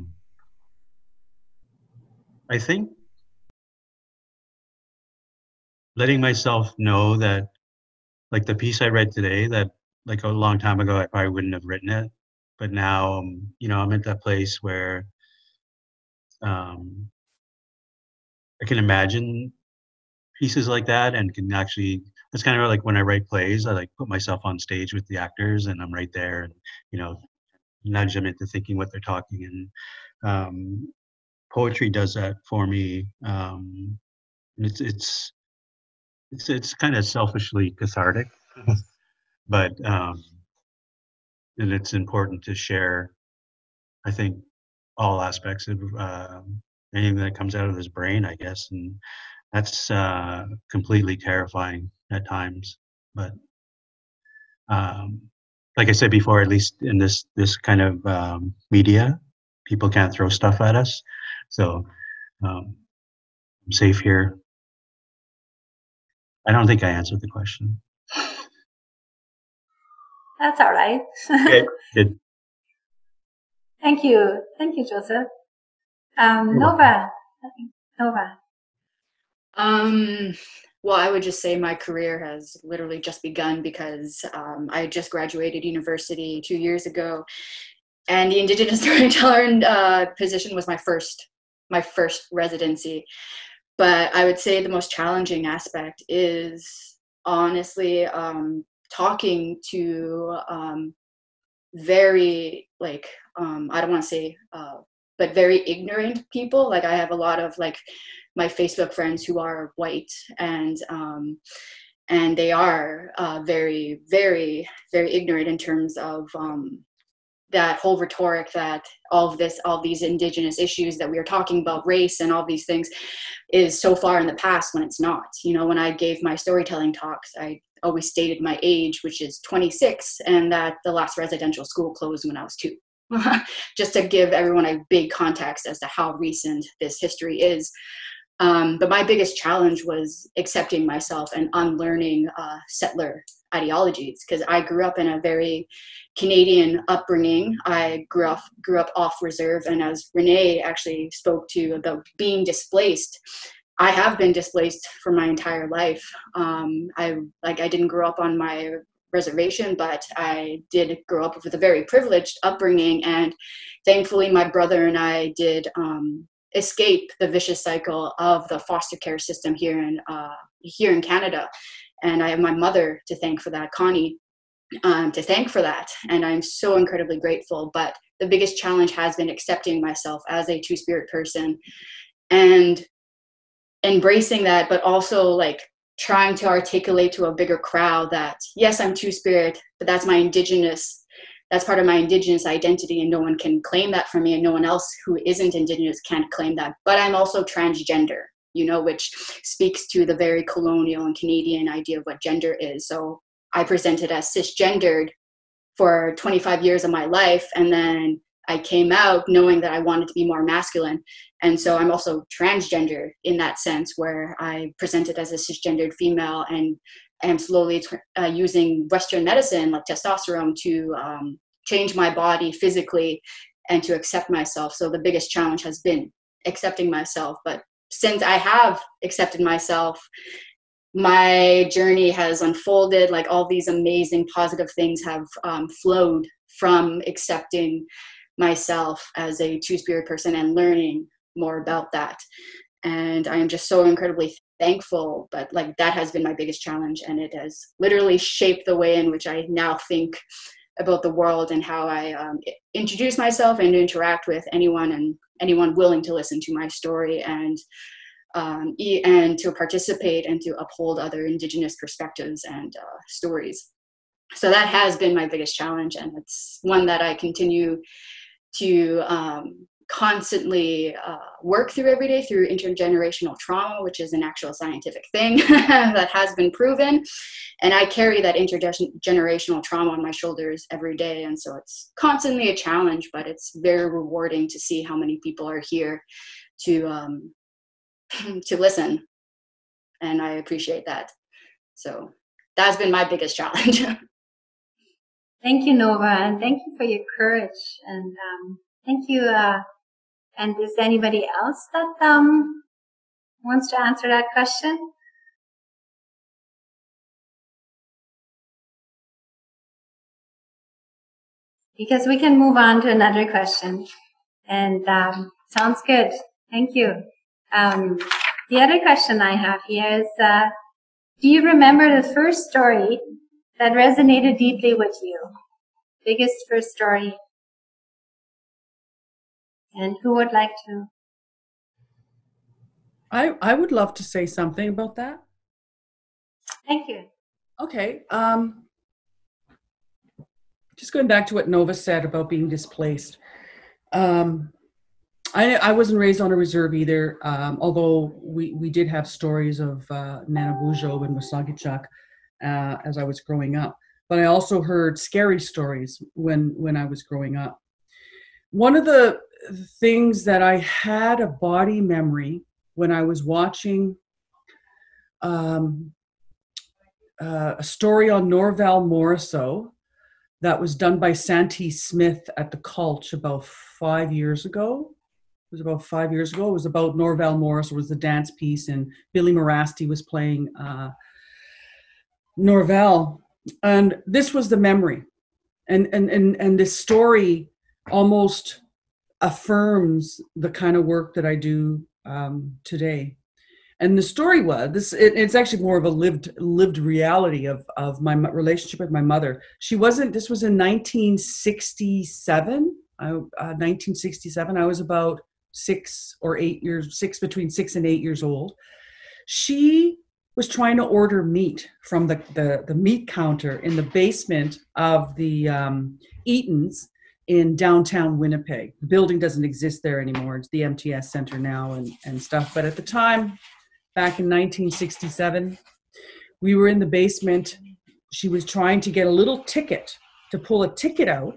I think letting myself know that like the piece I read today, that like a long time ago I probably wouldn't have written it, but now um, you know, I'm at that place where um, I can imagine pieces like that and can actually. It's kind of like when I write plays, I like put myself on stage with the actors and I'm right there and you know nudge them into thinking what they're talking. And um, poetry does that for me. Um, and it's it's it's it's kind of selfishly cathartic, but um, and it's important to share. I think all aspects of uh, anything that comes out of his brain, I guess, and that's uh, completely terrifying at times. But um, like I said before, at least in this this kind of um, media, people can't throw stuff at us, so um, I'm safe here. I don't think I answered the question. That's all right. Okay, good. Thank you. Thank you, Joseph. Um, Nova. Nova. Um, well, I would just say my career has literally just begun because um, I just graduated university two years ago, and the Indigenous storyteller uh, position was my first, my first residency. But I would say the most challenging aspect is honestly um, talking to um, very like um, I don't want to say, uh, but very ignorant people. Like I have a lot of like my Facebook friends who are white and um, and they are uh, very, very, very ignorant in terms of um, that whole rhetoric that all of this, all these Indigenous issues that we are talking about, race and all these things, is so far in the past when it's not. You know, when I gave my storytelling talks, I always stated my age, which is twenty-six, and that the last residential school closed when I was two. Just to give everyone a big context as to how recent this history is. Um, but my biggest challenge was accepting myself and unlearning uh, settler ideologies, because I grew up in a very Canadian upbringing. I grew up grew up off reserve, and as Renee actually spoke to about being displaced, I have been displaced for my entire life. Um, I like I didn't grow up on my reservation, but I did grow up with a very privileged upbringing, and thankfully my brother and I did um, escape the vicious cycle of the foster care system here in uh, here in Canada. And I have my mother to thank for that, Connie, um, to thank for that. And I'm so incredibly grateful. But the biggest challenge has been accepting myself as a two-spirit person and embracing that, but also like trying to articulate to a bigger crowd that, yes, I'm two-spirit, but that's my Indigenous, that's part of my Indigenous identity, and no one can claim that for me, and no one else who isn't Indigenous can't claim that. But I'm also transgender, you know, which speaks to the very colonial and Canadian idea of what gender is. So I presented as cisgendered for twenty-five years of my life, and then I came out knowing that I wanted to be more masculine. And so I'm also transgender in that sense, where I presented as a cisgendered female and am slowly uh, using Western medicine like testosterone to um, change my body physically and to accept myself. So the biggest challenge has been accepting myself. But since I have accepted myself, my journey has unfolded. Like all these amazing positive things have um, flowed from accepting myself as a two-spirit person and learning more about that. And I am just so incredibly thankful, but like that has been my biggest challenge, and it has literally shaped the way in which I now think about the world and how I um, introduce myself and interact with anyone and anyone willing to listen to my story and um, and to participate and to uphold other Indigenous perspectives and uh, stories. So that has been my biggest challenge, and it's one that I continue to um, constantly uh, work through every day through intergenerational trauma, which is an actual scientific thing that has been proven. And I carry that intergenerational trauma on my shoulders every day. And so it's constantly a challenge, but it's very rewarding to see how many people are here to, um, to listen. And I appreciate that. So that's been my biggest challenge. Thank you, Nova, and thank you for your courage. And um, thank you. Uh, and is there anybody else that um, wants to answer that question? because we can move on to another question. And um, sounds good. Thank you. Um, the other question I have here is, uh, do you remember the first story that resonated deeply with you? Biggest first story? And who would like to? I, I would love to say something about that. Thank you. Okay. Um, just going back to what Nova said about being displaced. Um, I, I wasn't raised on a reserve either, um, although we, we did have stories of uh, Nanabujo and Wasagichak uh, as I was growing up. But I also heard scary stories when, when I was growing up. One of the things that I had a body memory when I was watching um, uh, a story on Norval Morrisseau that was done by Santee Smith at the Cultch about five years ago. It was about five years ago. It was about Norval Morrisseau. It was the dance piece, and Billy Morasti was playing uh, Norval. And this was the memory. And, and, and, and this story almost affirms the kind of work that I do um, today. And the story was this, it, it's actually more of a lived lived reality of, of my relationship with my mother. She wasn't, this was in nineteen sixty-seven, I, uh, nineteen sixty-seven. I was about six or eight years, six, between six and eight years old. She was trying to order meat from the, the, the meat counter in the basement of the um, Eaton's in downtown Winnipeg. The building doesn't exist there anymore. It's the M T S Center now and, and stuff. But at the time, back in nineteen sixty-seven, we were in the basement. She was trying to get a little ticket, to pull a ticket out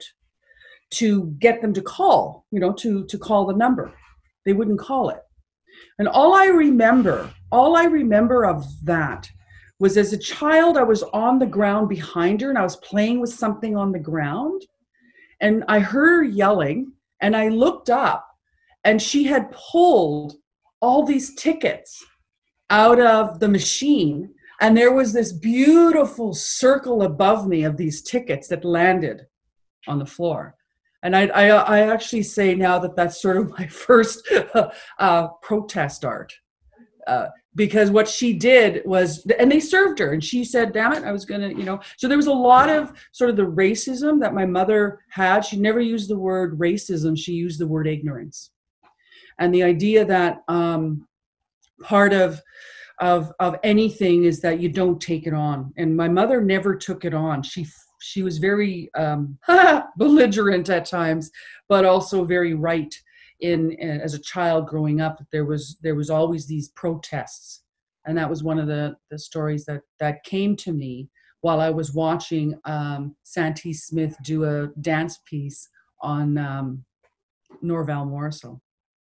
to get them to call, you know, to, to call the number. They wouldn't call it. And all I remember, all I remember of that was as a child, I was on the ground behind her and I was playing with something on the ground. And I heard her yelling, and I looked up, and she had pulled all these tickets out of the machine, and there was this beautiful circle above me of these tickets that landed on the floor. And I, I, I actually say now that that's sort of my first uh, uh, protest art. Uh, because what she did was, and they served her, and she said, damn it, I was gonna, you know, so there was a lot of sort of the racism that my mother had. She never used the word racism, she used the word ignorance. And the idea that um, part of, of, of anything is that you don't take it on. And my mother never took it on. She, she was very um, belligerent at times, but also very right. In, in as a child growing up, there was there was always these protests, and that was one of the the stories that that came to me while I was watching um, Santee Smith do a dance piece on um, Norval Morrisseau.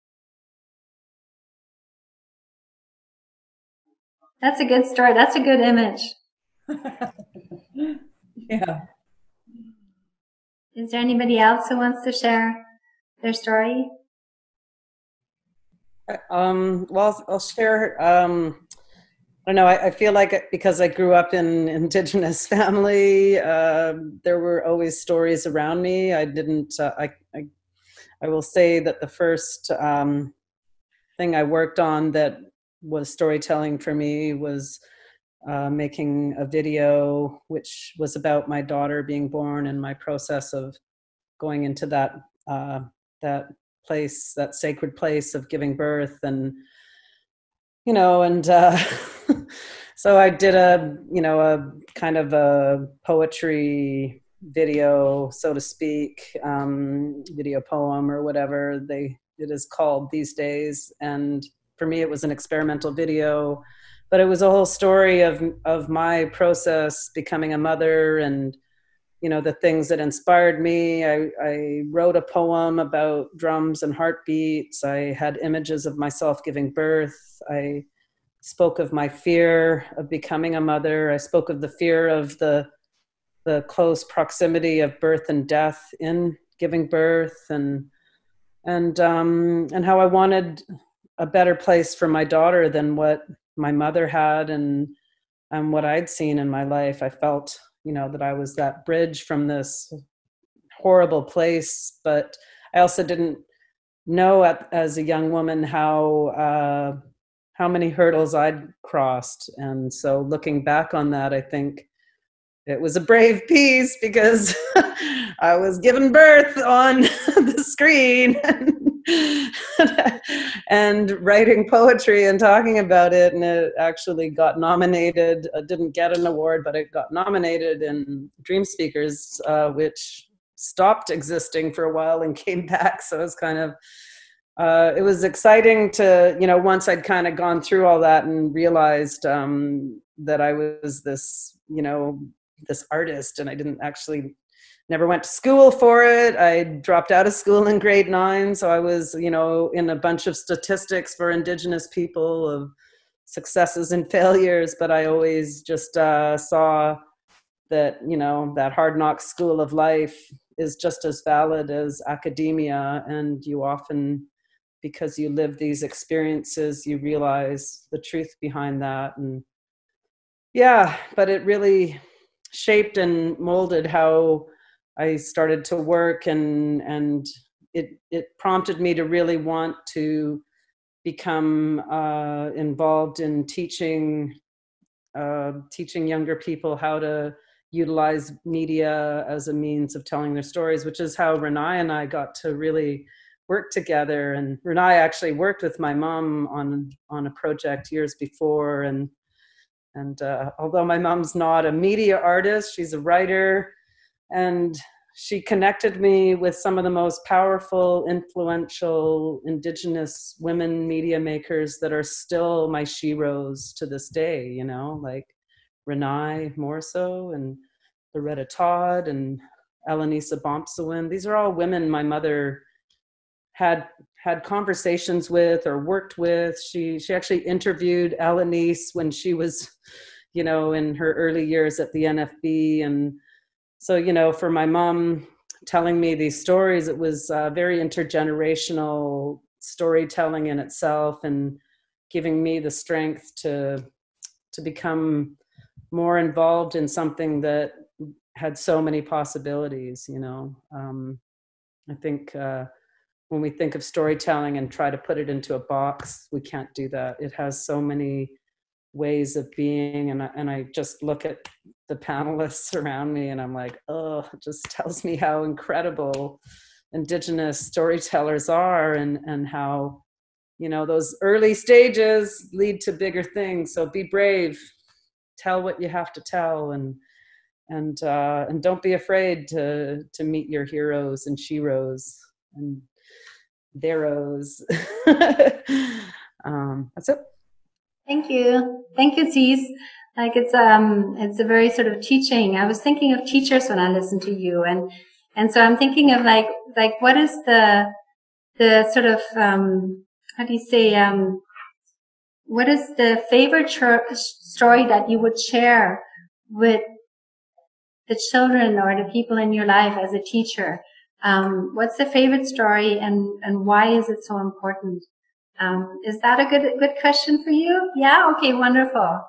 That's a good story. That's a good image. Yeah. Is there anybody else who wants to share their story? Um, well, I'll share. Um, I don't know. I, I feel like it, because I grew up in Indigenous family, uh, there were always stories around me. I didn't. Uh, I, I I will say that the first um, thing I worked on that was storytelling for me was uh, making a video, which was about my daughter being born and my process of going into that uh, that. place, that sacred place of giving birth. And, you know, and uh, so I did a, you know, a kind of a poetry video, so to speak, um, video poem or whatever they it is called these days. And for me, it was an experimental video, but it was a whole story of, of my process becoming a mother and, you know, the things that inspired me. I, I wrote a poem about drums and heartbeats. I had images of myself giving birth. I spoke of my fear of becoming a mother. I spoke of the fear of the, the close proximity of birth and death in giving birth, and, and, um, and how I wanted a better place for my daughter than what my mother had and, and what I'd seen in my life. I felt, you know, that I was that bridge from this horrible place, but I also didn't know at, as a young woman how uh, how many hurdles I'd crossed. And so looking back on that, I think it was a brave piece, because I was given birth on the screen and writing poetry and talking about it. And it actually got nominated. I didn't get an award, but it got nominated in Dream Speakers, uh, which stopped existing for a while and came back. So it was kind of, uh, it was exciting to, you know, once I'd kind of gone through all that and realized um, that I was this, you know, this artist, and I didn't actually, never went to school for it. I dropped out of school in grade nine. So I was, you know, in a bunch of statistics for Indigenous people of successes and failures, but I always just uh, saw that, you know, that hard knock school of life is just as valid as academia. And you often, because you live these experiences, you realize the truth behind that. And yeah, but it really shaped and molded how I started to work, and and it it prompted me to really want to become uh, involved in teaching uh, teaching younger people how to utilize media as a means of telling their stories, which is how Renai and I got to really work together. And Renai actually worked with my mom on on a project years before, and And uh, although my mom's not a media artist, she's a writer, and she connected me with some of the most powerful, influential Indigenous women media makers that are still my sheroes to this day, you know, like Renai Morso and Loretta Todd and Elenisa Bompsawin. These are all women my mother had had conversations with or worked with. She she actually interviewed Elenise when she was, you know, in her early years at the N F B. And so, you know, for my mom telling me these stories, it was uh, very intergenerational storytelling in itself, and giving me the strength to to become more involved in something that had so many possibilities, you know. Um, I think uh, when we think of storytelling and try to put it into a box, we can't do that. It has so many ways of being. And I, and I just look at the panelists around me and I'm like, oh, it just tells me how incredible Indigenous storytellers are, and, and how, you know, those early stages lead to bigger things. So be brave, tell what you have to tell, and and uh, and don't be afraid to to meet your heroes and sheroes and theros. um, that's it. Thank you. Thank you, Cease. Like it's um it's a very sort of teaching. I was thinking of teachers when I listened to you, and and so I'm thinking of like like what is the the sort of um how do you say um what is the favorite ch- story that you would share with the children or the people in your life as a teacher? Um, what's the favorite story, and and why is it so important? Um, is that a good good question for you? Yeah. Okay. Wonderful.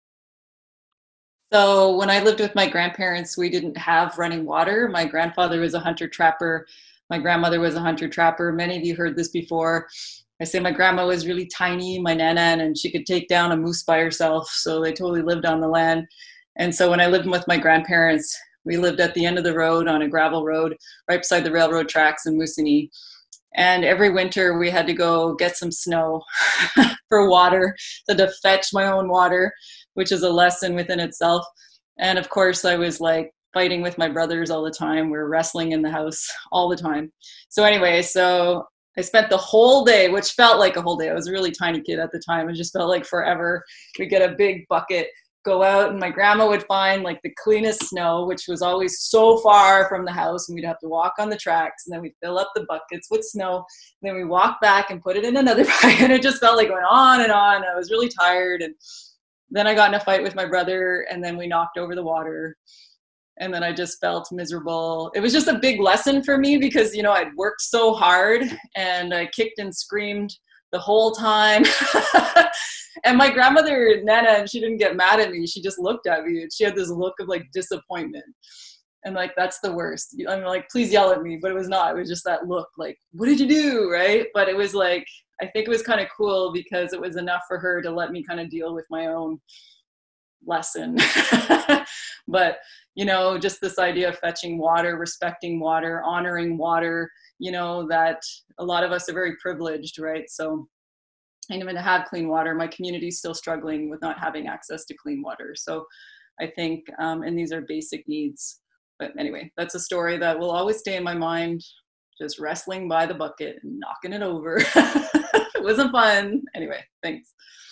So when I lived with my grandparents, we didn't have running water. My grandfather was a hunter-trapper. My grandmother was a hunter-trapper. Many of you heard this before. I say my grandma was really tiny, my nana, and she could take down a moose by herself. So they totally lived on the land. And so when I lived with my grandparents, we lived at the end of the road on a gravel road right beside the railroad tracks in Moosonee. And every winter we had to go get some snow for water, so to fetch my own water, which is a lesson within itself. And of course I was like fighting with my brothers all the time. We were wrestling in the house all the time. So anyway, so I spent the whole day, which felt like a whole day. I was a really tiny kid at the time. It just felt like forever. We'd get a big bucket, go out, and my grandma would find like the cleanest snow, which was always so far from the house, and we'd have to walk on the tracks, and then we'd fill up the buckets with snow, and then we walk back and put it in another bucket, and it just felt like going on and on. I was really tired, and then I got in a fight with my brother, and then we knocked over the water, and then I just felt miserable. It was just a big lesson for me because, you know, I'd worked so hard, and I kicked and screamed the whole time. And my grandmother, Nana, she didn't get mad at me. She just looked at me, and she had this look of like disappointment. And like, that's the worst. I'm like, please yell at me. But it was not. It was just that look like, what did you do? Right. But it was like, I think it was kind of cool because it was enough for her to let me kind of deal with my own lesson. But, you know, just this idea of fetching water, respecting water, honoring water, you know, that a lot of us are very privileged, right? So I even have clean water. My community is still struggling with not having access to clean water. So I think, um, and these are basic needs. But anyway, that's a story that will always stay in my mind, just wrestling by the bucket and knocking it over. It wasn't fun. Anyway, thanks.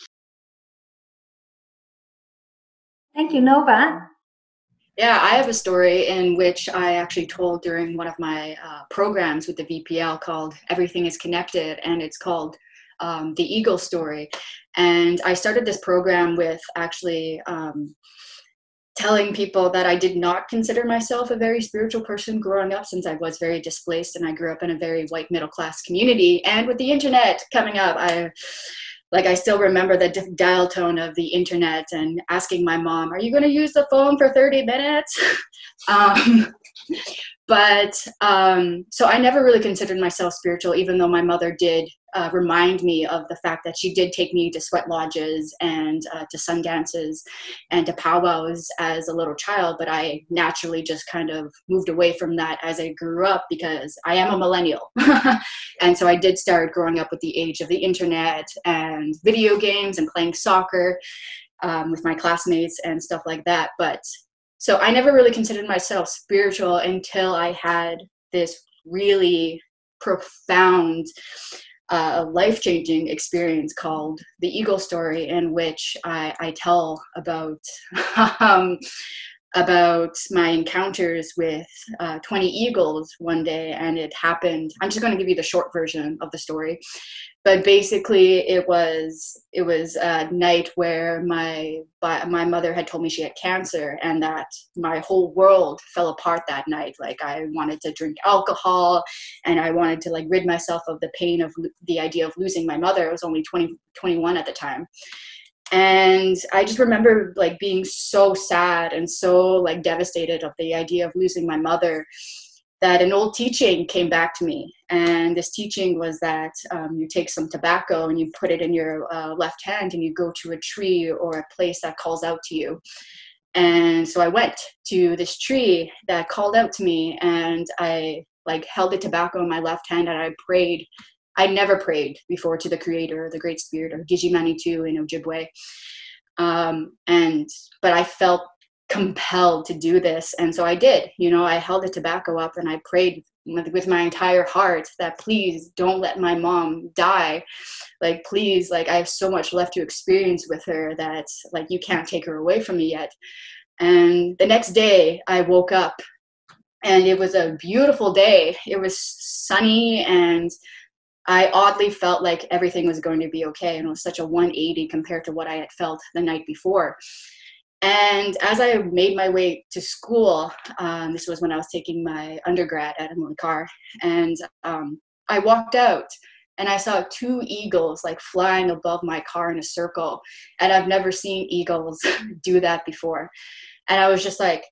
Thank you, Nova. Yeah, I have a story in which I actually told during one of my uh, programs with the V P L called Everything is Connected, and it's called um, The Eagle Story. And I started this program with actually um, telling people that I did not consider myself a very spiritual person growing up, since I was very displaced and I grew up in a very white middle class community. And with the internet coming up, I like I still remember the dial tone of the internet and asking my mom, "Are you going to use the phone for thirty minutes?" um, but um, so I never really considered myself spiritual, even though my mother did uh, remind me of the fact that she did take me to sweat lodges and uh, to sun dances and to powwows as a little child. But I naturally just kind of moved away from that as I grew up, because I am a millennial. And so I did start growing up with the age of the internet and video games and playing soccer um, with my classmates and stuff like that. But so I never really considered myself spiritual until I had this really profound, uh, life-changing experience called The Eagle Story, in which I, I tell about um, about my encounters with uh, twenty eagles one day. And it happened, I'm just going to give you the short version of the story. But basically it was it was a night where my my mother had told me she had cancer, and that my whole world fell apart that night. Like, I wanted to drink alcohol, and I wanted to like rid myself of the pain of the idea of losing my mother. I was only twenty, twenty-one at the time. And I just remember like being so sad and so like devastated of the idea of losing my mother, that an old teaching came back to me. And this teaching was that um, you take some tobacco and you put it in your uh, left hand, and you go to a tree or a place that calls out to you. And so I went to this tree that called out to me, and I like held the tobacco in my left hand, and I prayed. I never prayed before to the Creator, the Great Spirit, or Gigi Manitou in Ojibwe. Um, and, but I felt compelled to do this. And so I did. You know, I held the tobacco up and I prayed with, with my entire heart that please don't let my mom die. Like, please, like, I have so much left to experience with her that like you can't take her away from me yet. And the next day I woke up and it was a beautiful day. It was sunny, and I oddly felt like everything was going to be okay. And it was such a one eighty compared to what I had felt the night before. And as I made my way to school, um, this was when I was taking my undergrad at Emily Carr, and um, I walked out and I saw two eagles like flying above my car in a circle. And I've never seen eagles do that before. And I was just like,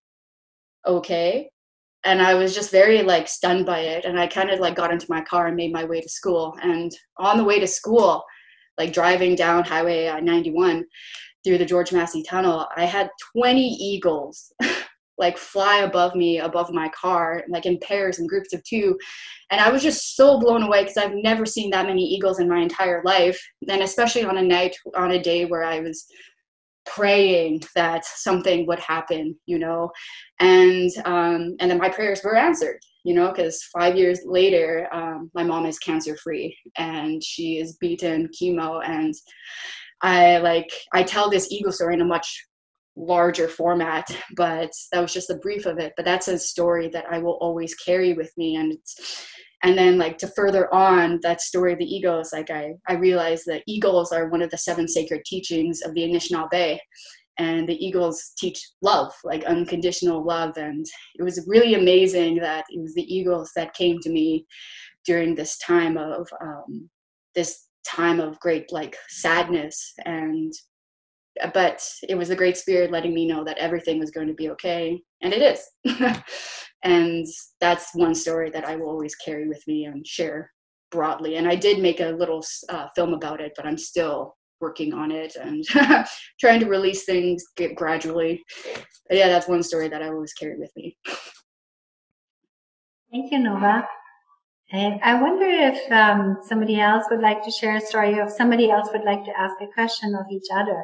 okay. And I was just very like stunned by it. And I kind of like got into my car and made my way to school. And on the way to school, like driving down Highway ninety-one through the George Massey Tunnel, I had twenty eagles like fly above me, above my car, like in pairs and groups of two. And I was just so blown away, because I've never seen that many eagles in my entire life. And especially on a night, on a day where I was praying that something would happen, you know, and um, and then my prayers were answered, you know, because five years later, um, my mom is cancer free and she is beaten chemo. And I like I tell this eagle story in a much larger format, but that was just a brief of it. But that's a story that I will always carry with me. And it's, and then like to further on that story of the eagles, like I, I realized that eagles are one of the seven sacred teachings of the Anishinaabe. And the eagles teach love, like unconditional love. And it was really amazing that it was the eagles that came to me during this time of um, this time of great like sadness and but it was the Great Spirit letting me know that everything was going to be okay, and it is. And that's one story that I will always carry with me and share broadly. And I did make a little uh, film about it, but I'm still working on it and trying to release things get gradually. But yeah, that's one story that I always carry with me. Thank you, Nova. And I wonder if um, somebody else would like to share a story, or if somebody else would like to ask a question of each other.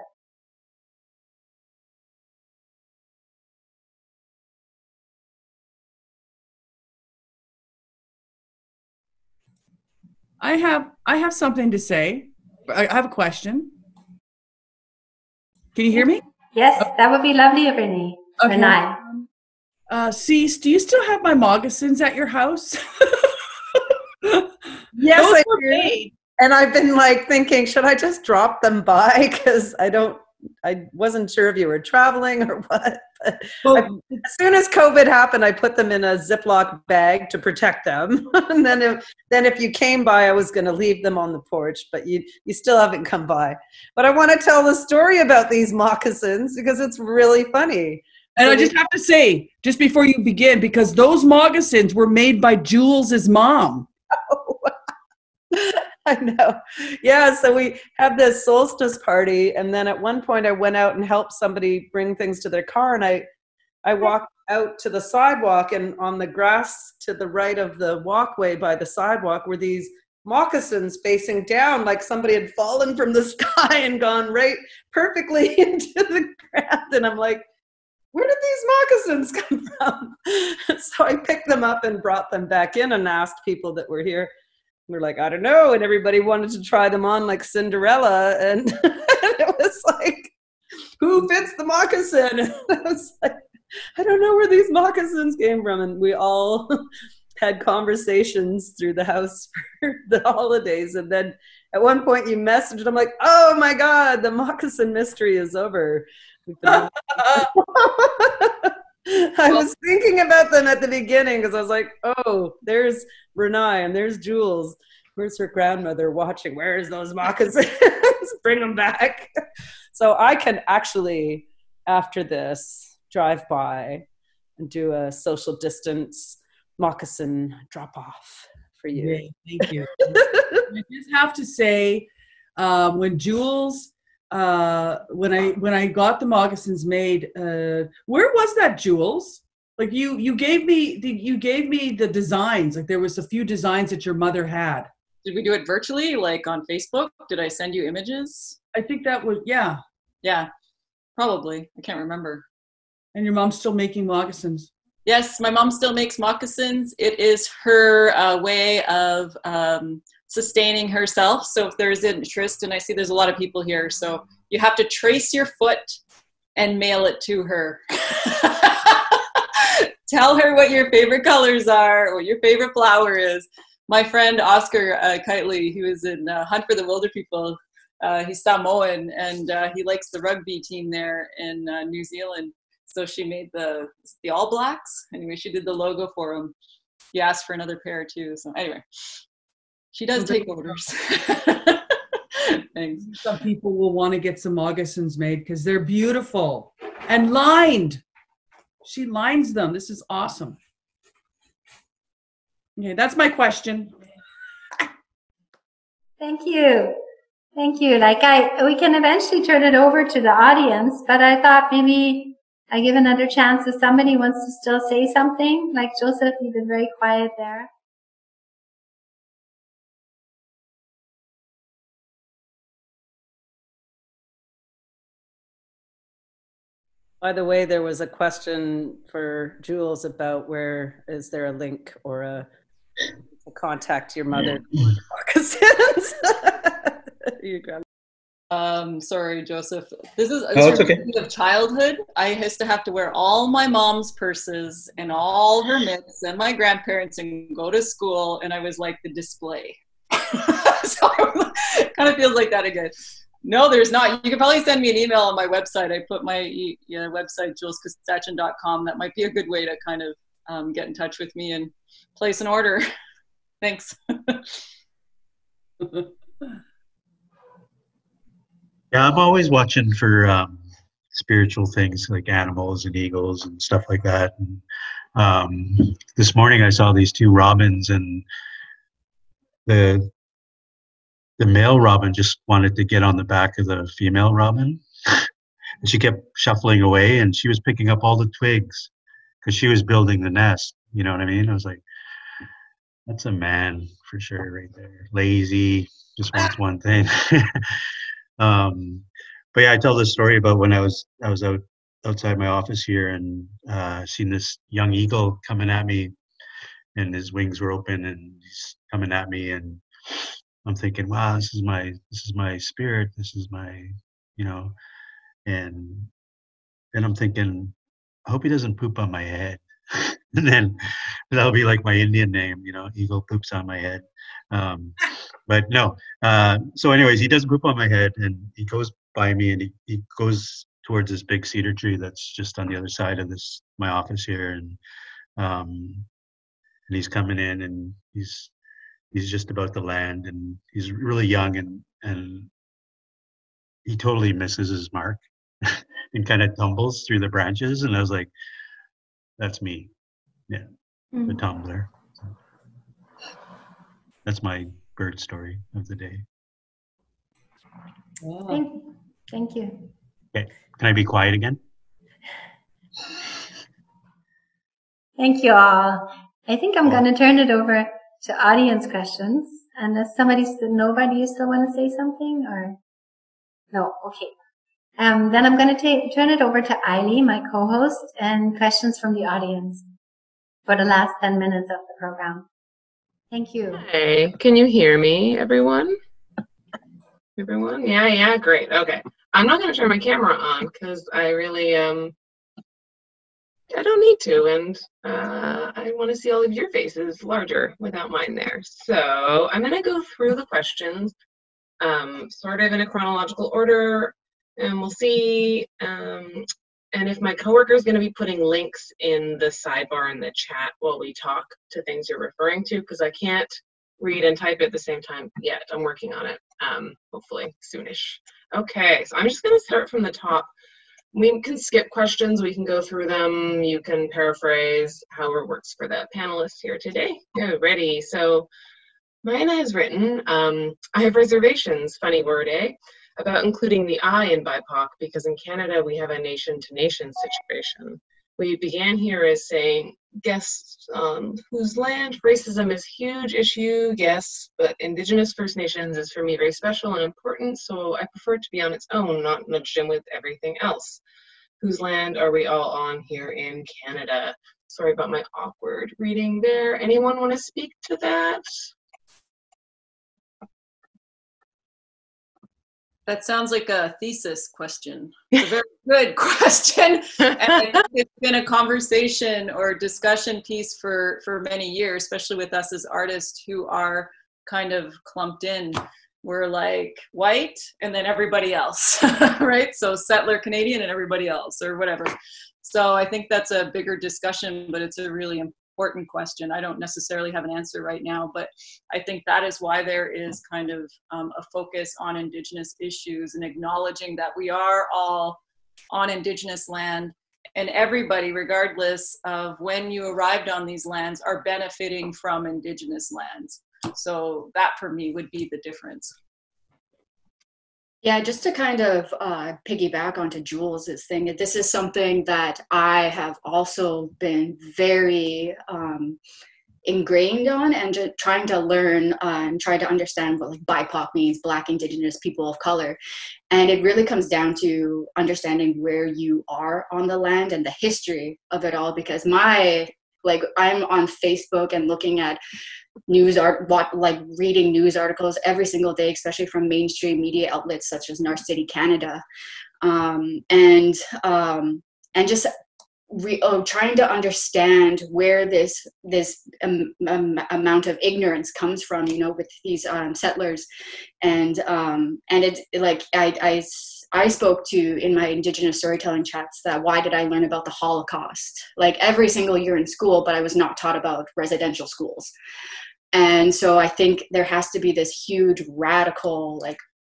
I have I have something to say. I have a question. Can you hear me? Yes, that would be lovely, Renee. Okay. Renee. Uh, Cease, do you still have my moccasins at your house? Yes, Those I were do. made. And I've been like thinking, should I just drop them by? Because I don't, I wasn't sure if you were traveling or what. But Well, I, as soon as COVID happened, I put them in a Ziploc bag to protect them. And then if, then if you came by, I was going to leave them on the porch, but you, you still haven't come by. But I want to tell the story about these moccasins because it's really funny. and I just have to say, just before you begin, because those moccasins were made by Jules's mom. I know. Yeah, so we had this solstice party, and then at one point I went out and helped somebody bring things to their car, and I I walked out to the sidewalk, and on the grass to the right of the walkway by the sidewalk were these moccasins facing down, like somebody had fallen from the sky and gone right perfectly into the ground. And I'm like, where did these moccasins come from? So I picked them up and brought them back in and asked people that were here. We're like, I don't know. And everybody wanted to try them on like Cinderella. And, and it was like, who fits the moccasin? And I was like, I don't know where these moccasins came from. And we all had conversations through the house for the holidays. And then at one point you messaged, I'm like, oh my God, the moccasin mystery is over. I was thinking about them at the beginning because I was like, oh, there's Renee and there's Jules. Where's her grandmother watching? Where's those moccasins? Bring them back. So I can actually, after this, drive by and do a social distance moccasin drop off for you. Great, thank you. I just have to say, um, when Jules, uh, when I when I got the moccasins made, uh, where was that, Jules? Like you you gave me the you gave me the designs. Like there was a few designs that your mother had. Did we do it virtually, like on Facebook? Did I send you images? I think that was yeah. Yeah, probably. I can't remember. And your mom's still making moccasins. Yes, my mom still makes moccasins. It is her uh, way of um, sustaining herself. So if there's interest, and I see there's a lot of people here, so you have to trace your foot and mail it to her. Tell her what your favorite colors are, what your favorite flower is. My friend Oscar uh, Kitely, he was in uh, Hunt for the Wilder People. Uh, he's Samoan, and uh, he likes the rugby team there in uh, New Zealand. So she made the the All Blacks. Anyway, she did the logo for him. He asked for another pair too. So anyway, she does take orders. Thanks. Some people will want to get some moccasins made because they're beautiful and lined. She lines them. This is awesome. Okay, that's my question. Thank you. Thank you. Like I, we can eventually turn it over to the audience, but I thought maybe I give another chance if somebody wants to still say something. Like Joseph, you've been very quiet there. By the way, there was a question for Jules about where is there a link or a, a contact your mother moccasins. You grab. Um, sorry, Joseph. This is No, it's okay. of childhood. I used to have to wear all my mom's purses and all her mitts and my grandparents and go to school, and I was like the display. So it kind of feels like that again. No, there's not. You can probably send me an email on my website. I put my e- yeah, website, jules kostachin dot com. That might be a good way to kind of um, get in touch with me and place an order. Thanks. Yeah, Yeah, I'm always watching for um, spiritual things like animals and eagles and stuff like that. And, um, this morning I saw these two robins, and the the male robin just wanted to get on the back of the female robin. And she kept shuffling away, and she was picking up all the twigs because she was building the nest. You know what I mean? I was like, that's a man for sure right there. Lazy, just wants one thing. um, but yeah, I tell this story about when I was I was out outside my office here, and uh, seen this young eagle coming at me, and his wings were open, and he's coming at me, and I'm thinking, wow, this is my this is my spirit. This is my, you know, and then I'm thinking, I hope he doesn't poop on my head. And then that'll be like my Indian name, you know, eagle poops on my head. Um, but no. Uh, so anyways, he doesn't poop on my head, and he goes by me, and he, he goes towards this big cedar tree that's just on the other side of this my office here. And um, and he's coming in, and he's he's just about to land, and he's really young, and and he totally misses his mark and kind of tumbles through the branches. And I was like, that's me. Yeah, mm-hmm. The tumbler. So that's my bird story of the day. Wow. Thank, thank you. Okay, can I be quiet again? Thank you all. I think I'm oh. going to turn it over to audience questions. Unless somebody, nobody, you still want to say something, or no? Okay. Um, then I'm going to take, turn it over to Eily, my co-host, and questions from the audience for the last ten minutes of the program. Thank you. Hey, can you hear me, everyone? Everyone? Yeah, yeah, great. Okay. I'm not going to turn my camera on because I really, um, I don't need to, and uh, I want to see all of your faces larger without mine there. So I'm going to go through the questions um, sort of in a chronological order, and we'll see. Um, and if my coworker is going to be putting links in the sidebar in the chat while we talk to things you're referring to, because I can't read and type at the same time yet. I'm working on it, um, hopefully soonish. Okay, so I'm just going to start from the top. We can skip questions, we can go through them, you can paraphrase, however it works for the panelists here today. Good, ready. So Mayana has written, um, I have reservations, funny word, eh? About including the I in B I P O C, because in Canada we have a nation-to-nation situation. We began here as saying, guess um, whose land racism is a huge issue, yes, but Indigenous First Nations is for me very special and important, so I prefer it to be on its own, not nudged in with everything else. Whose land are we all on here in Canada? Sorry about my awkward reading there. Anyone want to speak to that? That sounds like a thesis question. It's a very good question. And I think it's been a conversation or discussion piece for, for many years, especially with us as artists who are kind of clumped in. We're like white and then everybody else, right? So settler Canadian and everybody else or whatever. So I think that's a bigger discussion, but it's a really important question. I don't necessarily have an answer right now, but I think that is why there is kind of um, a focus on Indigenous issues and acknowledging that we are all on Indigenous land, and everybody, regardless of when you arrived on these lands, are benefiting from Indigenous lands. So that for me would be the difference. Yeah, just to kind of uh, piggyback onto Jules's thing, this is something that I have also been very um, ingrained on, and just trying to learn uh, and try to understand what like B I P O C means, Black, Indigenous, people of color. And it really comes down to understanding where you are on the land and the history of it all, because my, like I'm on Facebook and looking at news art, like reading news articles every single day, especially from mainstream media outlets such as Narc City Canada, um, and um, and just re oh, trying to understand where this this um, um, amount of ignorance comes from, you know, with these um, settlers, and um, and it's like I, I I spoke to in my Indigenous storytelling chats that why did I learn about the Holocaust like every single year in school, but I was not taught about residential schools. And so I think there has to be this huge radical like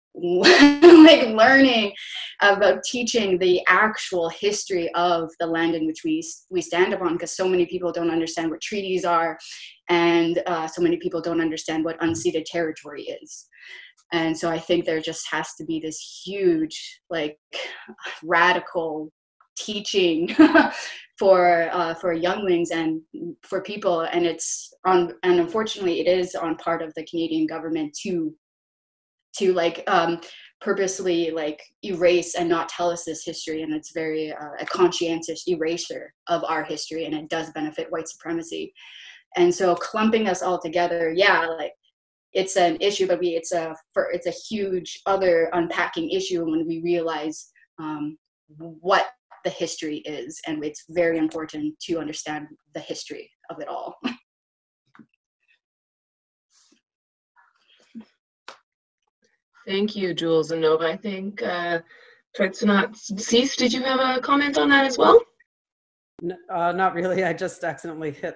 like learning about teaching the actual history of the land in which we we stand upon, because so many people don't understand what treaties are, and uh, so many people don't understand what unceded territory is. And so I think there just has to be this huge, like, radical teaching for uh, for younglings and for people, and it's on, and unfortunately, it is on part of the Canadian government to to like um, purposely like erase and not tell us this history, and it's very uh, a conscientious erasure of our history, and it does benefit white supremacy. And so clumping us all together, yeah, like, it's an issue, but we it's a for, it's a huge other unpacking issue when we realize um, what the history is, and it's very important to understand the history of it all. Thank you, Jules and Nova. I think uh, tried to not cease. Did you have a comment on that as well? No, uh, not really. I just accidentally hit.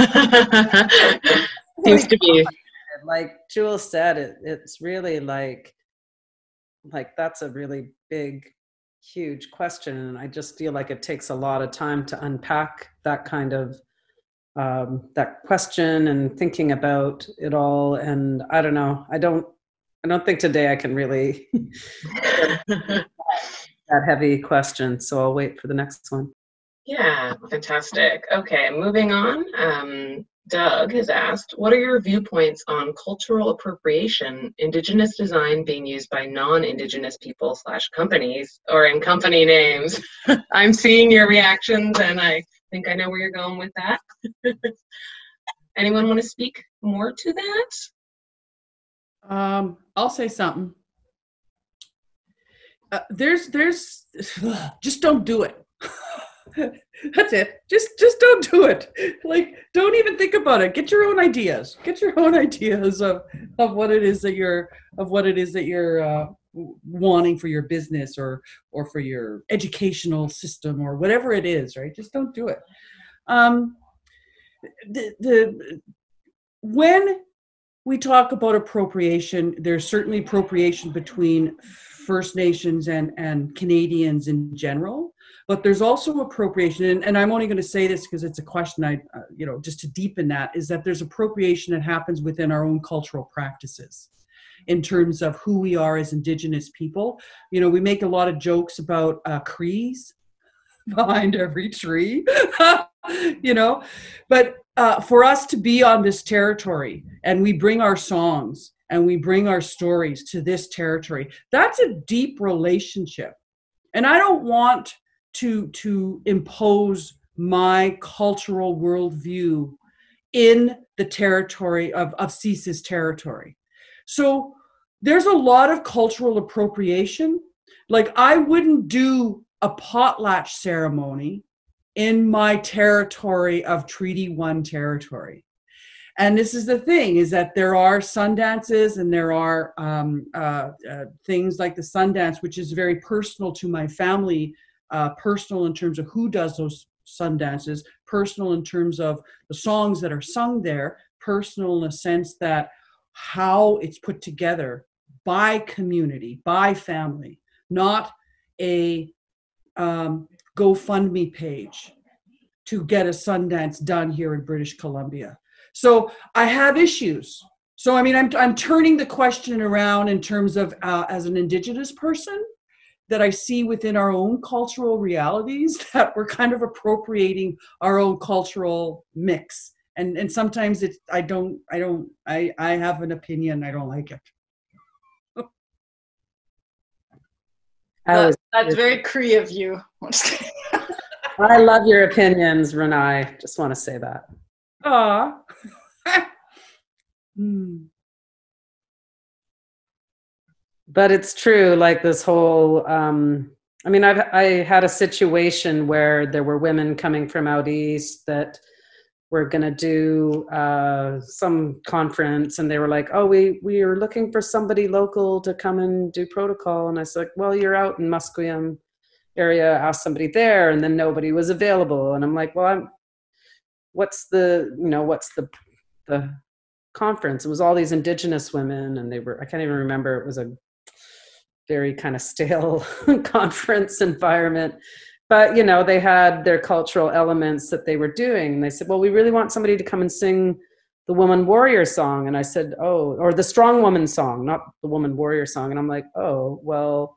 Seems to be. Like Jules said, it, it's really like, like that's a really big, huge question. And I just feel like it takes a lot of time to unpack that kind of, um, that question and thinking about it all. And I don't know, I don't, I don't think today I can really that heavy question. So I'll wait for the next one. Yeah, fantastic. Okay, moving on. Um, Doug has asked, what are your viewpoints on cultural appropriation, Indigenous design being used by non-Indigenous people slash companies, or in company names? I'm seeing your reactions, and I think I know where you're going with that. Anyone want to speak more to that? Um, I'll say something. Uh, there's, there's, just don't do it. That's it. Just, just don't do it. Like, don't even think about it. Get your own ideas. Get your own ideas of, of what it is that you're, of what it is that you're uh, wanting for your business or, or for your educational system or whatever it is. Right? Just don't do it. Um, the, the when we talk about appropriation, there's certainly appropriation between First Nations and, and Canadians in general, but there's also appropriation, and, and I'm only going to say this because it's a question I, uh, you know, just to deepen that, is that there's appropriation that happens within our own cultural practices in terms of who we are as Indigenous people. You know, we make a lot of jokes about uh, Crees behind every tree, you know, but uh, for us to be on this territory and we bring our songs and we bring our stories to this territory, that's a deep relationship. And I don't want to, to impose my cultural worldview in the territory of, of C I S Is territory. So there's a lot of cultural appropriation. Like, I wouldn't do a potlatch ceremony in my territory of Treaty One territory. And this is the thing, is that there are Sundances and there are um, uh, uh, things like the Sundance, which is very personal to my family, uh, personal in terms of who does those Sundances, personal in terms of the songs that are sung there, personal in a sense that how it's put together by community, by family, not a um, GoFundMe page to get a Sundance done here in British Columbia. So I have issues. So, I mean, I'm, I'm turning the question around in terms of, uh, as an Indigenous person, that I see within our own cultural realities that we're kind of appropriating our own cultural mix. And, and sometimes it's, I don't, I don't, I, I have an opinion, I don't like it. That, that's very Cree of you. I love your opinions, Renai. Just want to say that. Aw. mm. But it's true, like this whole, um, I mean, I've I had a situation where there were women coming from out east that were going to do uh, some conference, and they were like, oh, we, we are looking for somebody local to come and do protocol. And I said, well, you're out in Musqueam area, ask somebody there, and then nobody was available. And I'm like, well, I'm, what's the, you know, what's the, the conference? It was all these Indigenous women, and they were, I can't even remember, it was a, very kind of stale conference environment. But, you know, they had their cultural elements that they were doing. And they said, well, we really want somebody to come and sing the Woman Warrior song. And I said, oh, or the Strong Woman song, not the Woman Warrior song. And I'm like, oh, well,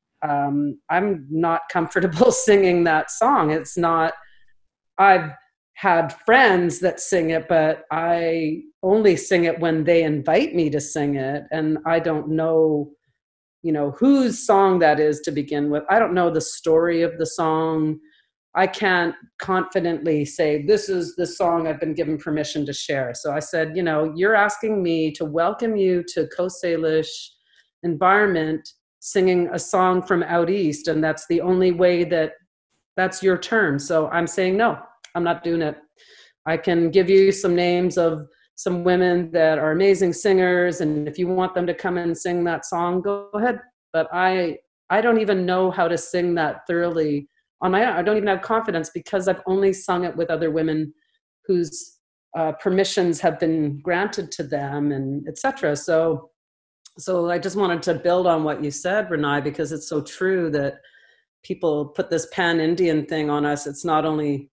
um, I'm not comfortable singing that song. It's not, I've had friends that sing it, but I only sing it when they invite me to sing it. And I don't know, you know, whose song that is to begin with. I don't know the story of the song. I can't confidently say, this is the song I've been given permission to share. So I said, you know, you're asking me to welcome you to Coast Salish environment, singing a song from out east, and that's the only way that that's your term. So I'm saying, no, I'm not doing it. I can give you some names of some women that are amazing singers, and if you want them to come and sing that song, go ahead. But I, I don't even know how to sing that thoroughly on my own. I don't even have confidence because I've only sung it with other women whose uh, permissions have been granted to them, and et cetera. So, so I just wanted to build on what you said, Renai, because it's so true that people put this pan-Indian thing on us. It's not only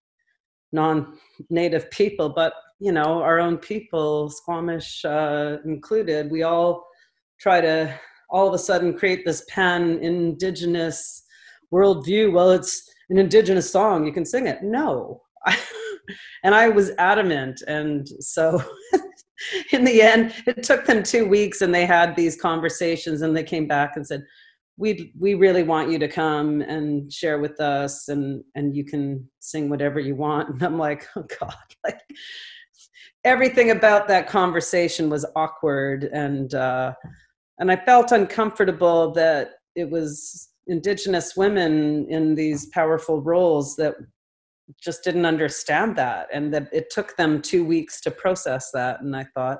non-native people, but, you know, our own people, Squamish uh, included. We all try to all of a sudden create this pan-Indigenous worldview. Well, it's an Indigenous song, you can sing it. No. And I was adamant. And so in the end, it took them two weeks and they had these conversations and they came back and said, we we really want you to come and share with us, and, and you can sing whatever you want. And I'm like, oh God, like everything about that conversation was awkward. And, uh, and I felt uncomfortable that it was Indigenous women in these powerful roles that just didn't understand that, and that it took them two weeks to process that. And I thought,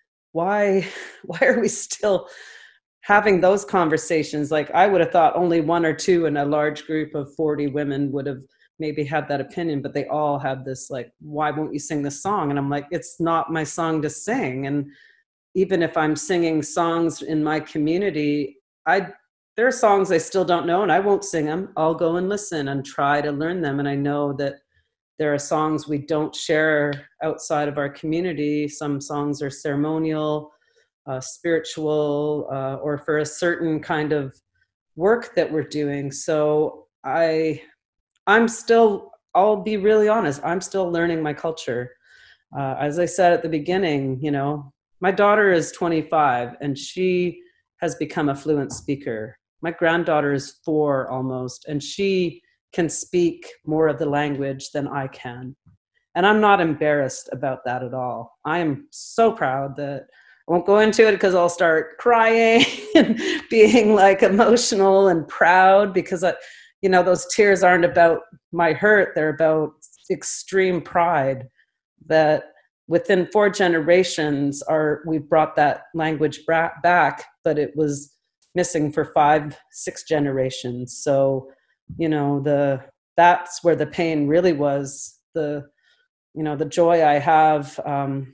why, why are we still having those conversations? Like, I would have thought only one or two in a large group of forty women would have maybe had that opinion, but they all had this like, why won't you sing this song? And I'm like, it's not my song to sing. And even if I'm singing songs in my community, I there are songs I still don't know and I won't sing them. I'll go and listen and try to learn them. And I know that there are songs we don't share outside of our community. Some songs are ceremonial, uh, spiritual, uh, or for a certain kind of work that we're doing. So I, I'm still, I'll be really honest, I'm still learning my culture. Uh, as I said at the beginning, you know, my daughter is twenty-five and she has become a fluent speaker. My granddaughter is four almost, and she can speak more of the language than I can. And I'm not embarrassed about that at all. I am so proud that I won't go into it because I'll start crying and being like emotional and proud, because I, you know, those tears aren't about my hurt. They're about extreme pride that within four generations are, we brought that language back, but it was missing for five, six generations. So, you know, the, that's where the pain really was. The, you know, the joy I have um,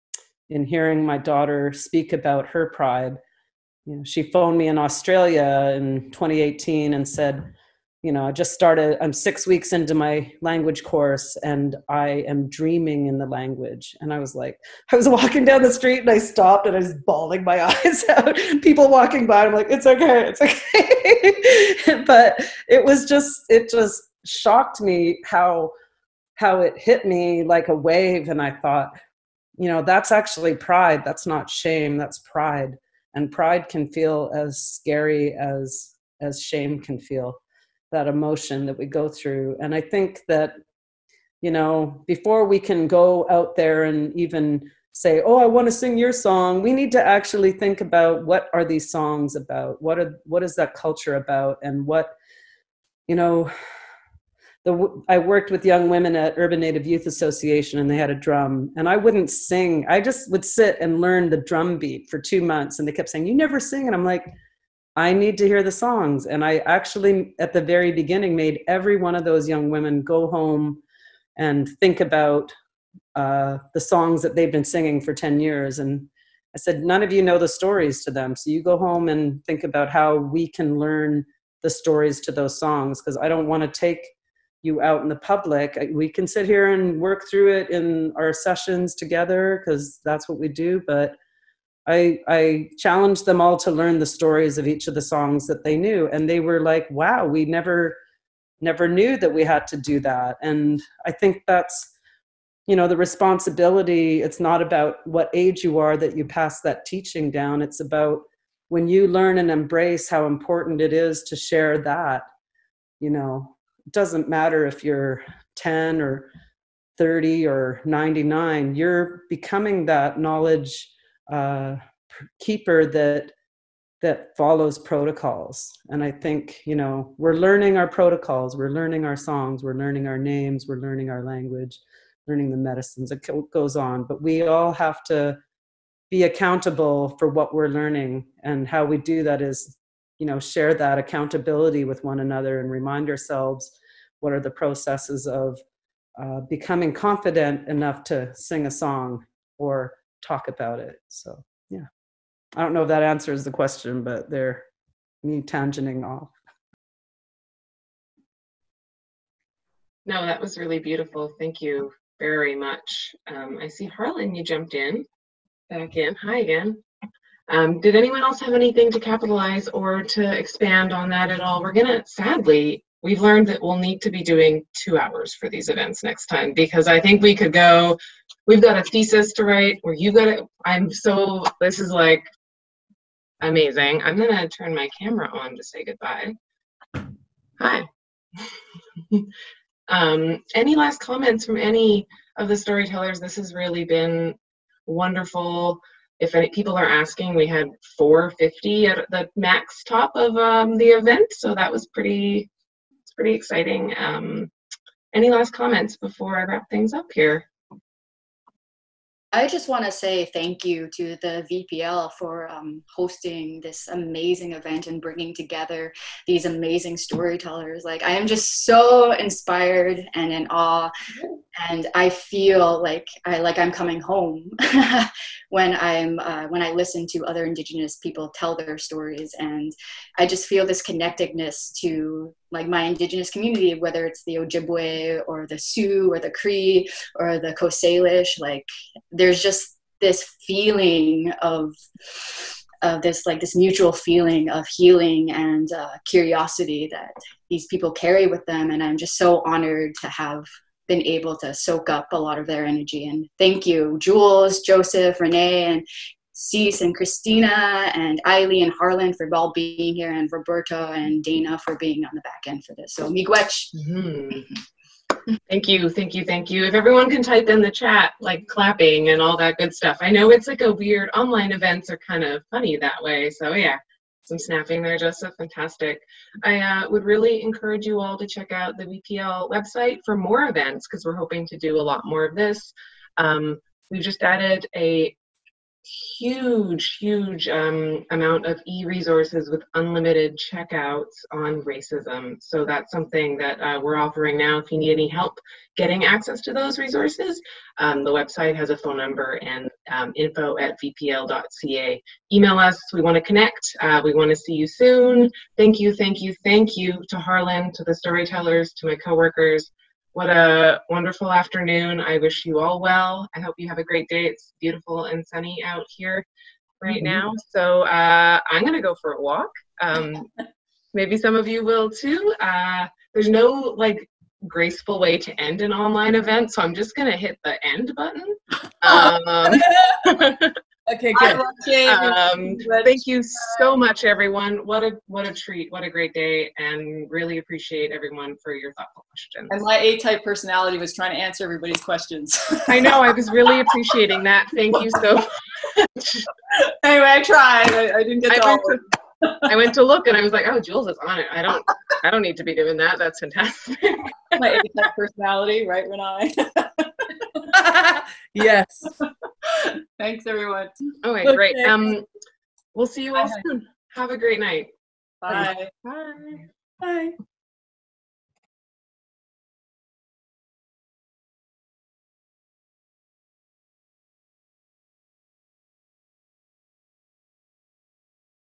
in hearing my daughter speak about her pride. You know, she phoned me in Australia in twenty eighteen and said, you know, I just started, I'm six weeks into my language course and I am dreaming in the language. And I was like, I was walking down the street and I stopped and I was bawling my eyes out. People walking by, I'm like, it's okay, it's okay. But it was just, it just shocked me how, how it hit me like a wave. And I thought, you know, that's actually pride. That's not shame, that's pride. And pride can feel as scary as, as shame can feel. That emotion that we go through. And I think that, you know, before we can go out there and even say, oh, I want to sing your song, we need to actually think about what are these songs about? What are, what is that culture about? And what, you know, the, I worked with young women at Urban Native Youth Association and they had a drum, and I wouldn't sing. I just would sit and learn the drum beat for two months. And they kept saying, you never sing. And I'm like, I need to hear the songs. And I actually, at the very beginning, made every one of those young women go home and think about uh, the songs that they've been singing for ten years. And, I said, none of you know the stories to them. So you go home and think about how we can learn the stories to those songs, because I don't want to take you out in the public. We can sit here and work through it in our sessions together, because that's what we do. But I, I challenged them all to learn the stories of each of the songs that they knew. And they were like, wow, we never, never knew that we had to do that. And I think that's, you know, the responsibility. It's not about what age you are that you pass that teaching down. It's about when you learn and embrace how important it is to share that. You know, it doesn't matter if you're ten or thirty or ninety-nine, you're becoming that knowledge uh, keeper that that follows protocols. And I think, you know, we're learning our protocols, we're learning our songs, we're learning our names, we're learning our language, learning the medicines. It goes on, but we all have to be accountable for what we're learning. And how we do that is, you know, share that accountability with one another and remind ourselves what are the processes of uh, becoming confident enough to sing a song or talk about it. So, yeah. I don't know if that answers the question, but they're me tangenting off. No, that was really beautiful. Thank you very much. Um, I see Harlan, you jumped in, back in. Hi again. Um, did anyone else have anything to capitalize or to expand on that at all? We're gonna, sadly, we've learned that we'll need to be doing two hours for these events next time, because I think we could go, we've got a thesis to write, or you got it. I'm so, this is like amazing. I'm gonna turn my camera on to say goodbye. Hi. um, any last comments from any of the storytellers? This has really been wonderful. If any people are asking, we had four fifty at the max top of um, the event, so that was pretty, it's pretty exciting. Um, any last comments before I wrap things up here? I just want to say thank you to the V P L for um, hosting this amazing event and bringing together these amazing storytellers. Like, I am just so inspired and in awe, and I feel like I like I'm coming home when I'm uh, when I listen to other Indigenous people tell their stories, and I just feel this connectedness to like my Indigenous community, whether it's the Ojibwe or the Sioux or the Cree or the Coast Salish. Like, there's just this feeling of of this like this mutual feeling of healing and uh, curiosity that these people carry with them, and I'm just so honored to have been able to soak up a lot of their energy. And thank you, Jules, Joseph, Renee, and Cease, and Christina, and Eiley, and Harlan for all being here, and Roberto and Dana for being on the back end for this. So miigwech. Mm-hmm. Thank you, thank you, thank you. If everyone can type in the chat, like clapping and all that good stuff. I know it's like a weird, online events are kind of funny that way. So yeah, some snapping there, Joseph, fantastic. I uh, would really encourage you all to check out the V P L website for more events, because we're hoping to do a lot more of this. Um, we've just added a huge, huge um, amount of e-resources with unlimited checkouts on racism. So that's something that uh, we're offering now. If you need any help getting access to those resources, um, the website has a phone number, and um, info at v p l dot c a. Email us. We want to connect. Uh, we want to see you soon. Thank you, thank you, thank you to Harlan, to the storytellers, to my coworkers. What a wonderful afternoon. I wish you all well. I hope you have a great day. It's beautiful and sunny out here right mm-hmm. now. So uh, I'm going to go for a walk. Um, maybe some of you will too. Uh, there's no like graceful way to end an online event, so I'm just going to hit the end button. Um, Okay, good. Um, thank you so much, everyone. What a what a treat. What a great day, and really appreciate everyone for your thoughtful questions. And my A-type personality was trying to answer everybody's questions. I know. I was really appreciating that. Thank you so much. Anyway, I tried. I, I didn't get to I all went to, I went to look, and I was like, "Oh, Jules is on it. I don't. I don't need to be doing that. That's fantastic." My A-type personality, right, Renai? Yes. Thanks, everyone. Okay, okay, great. Um, we'll see you all soon. Have a great night. Bye. Bye. Bye.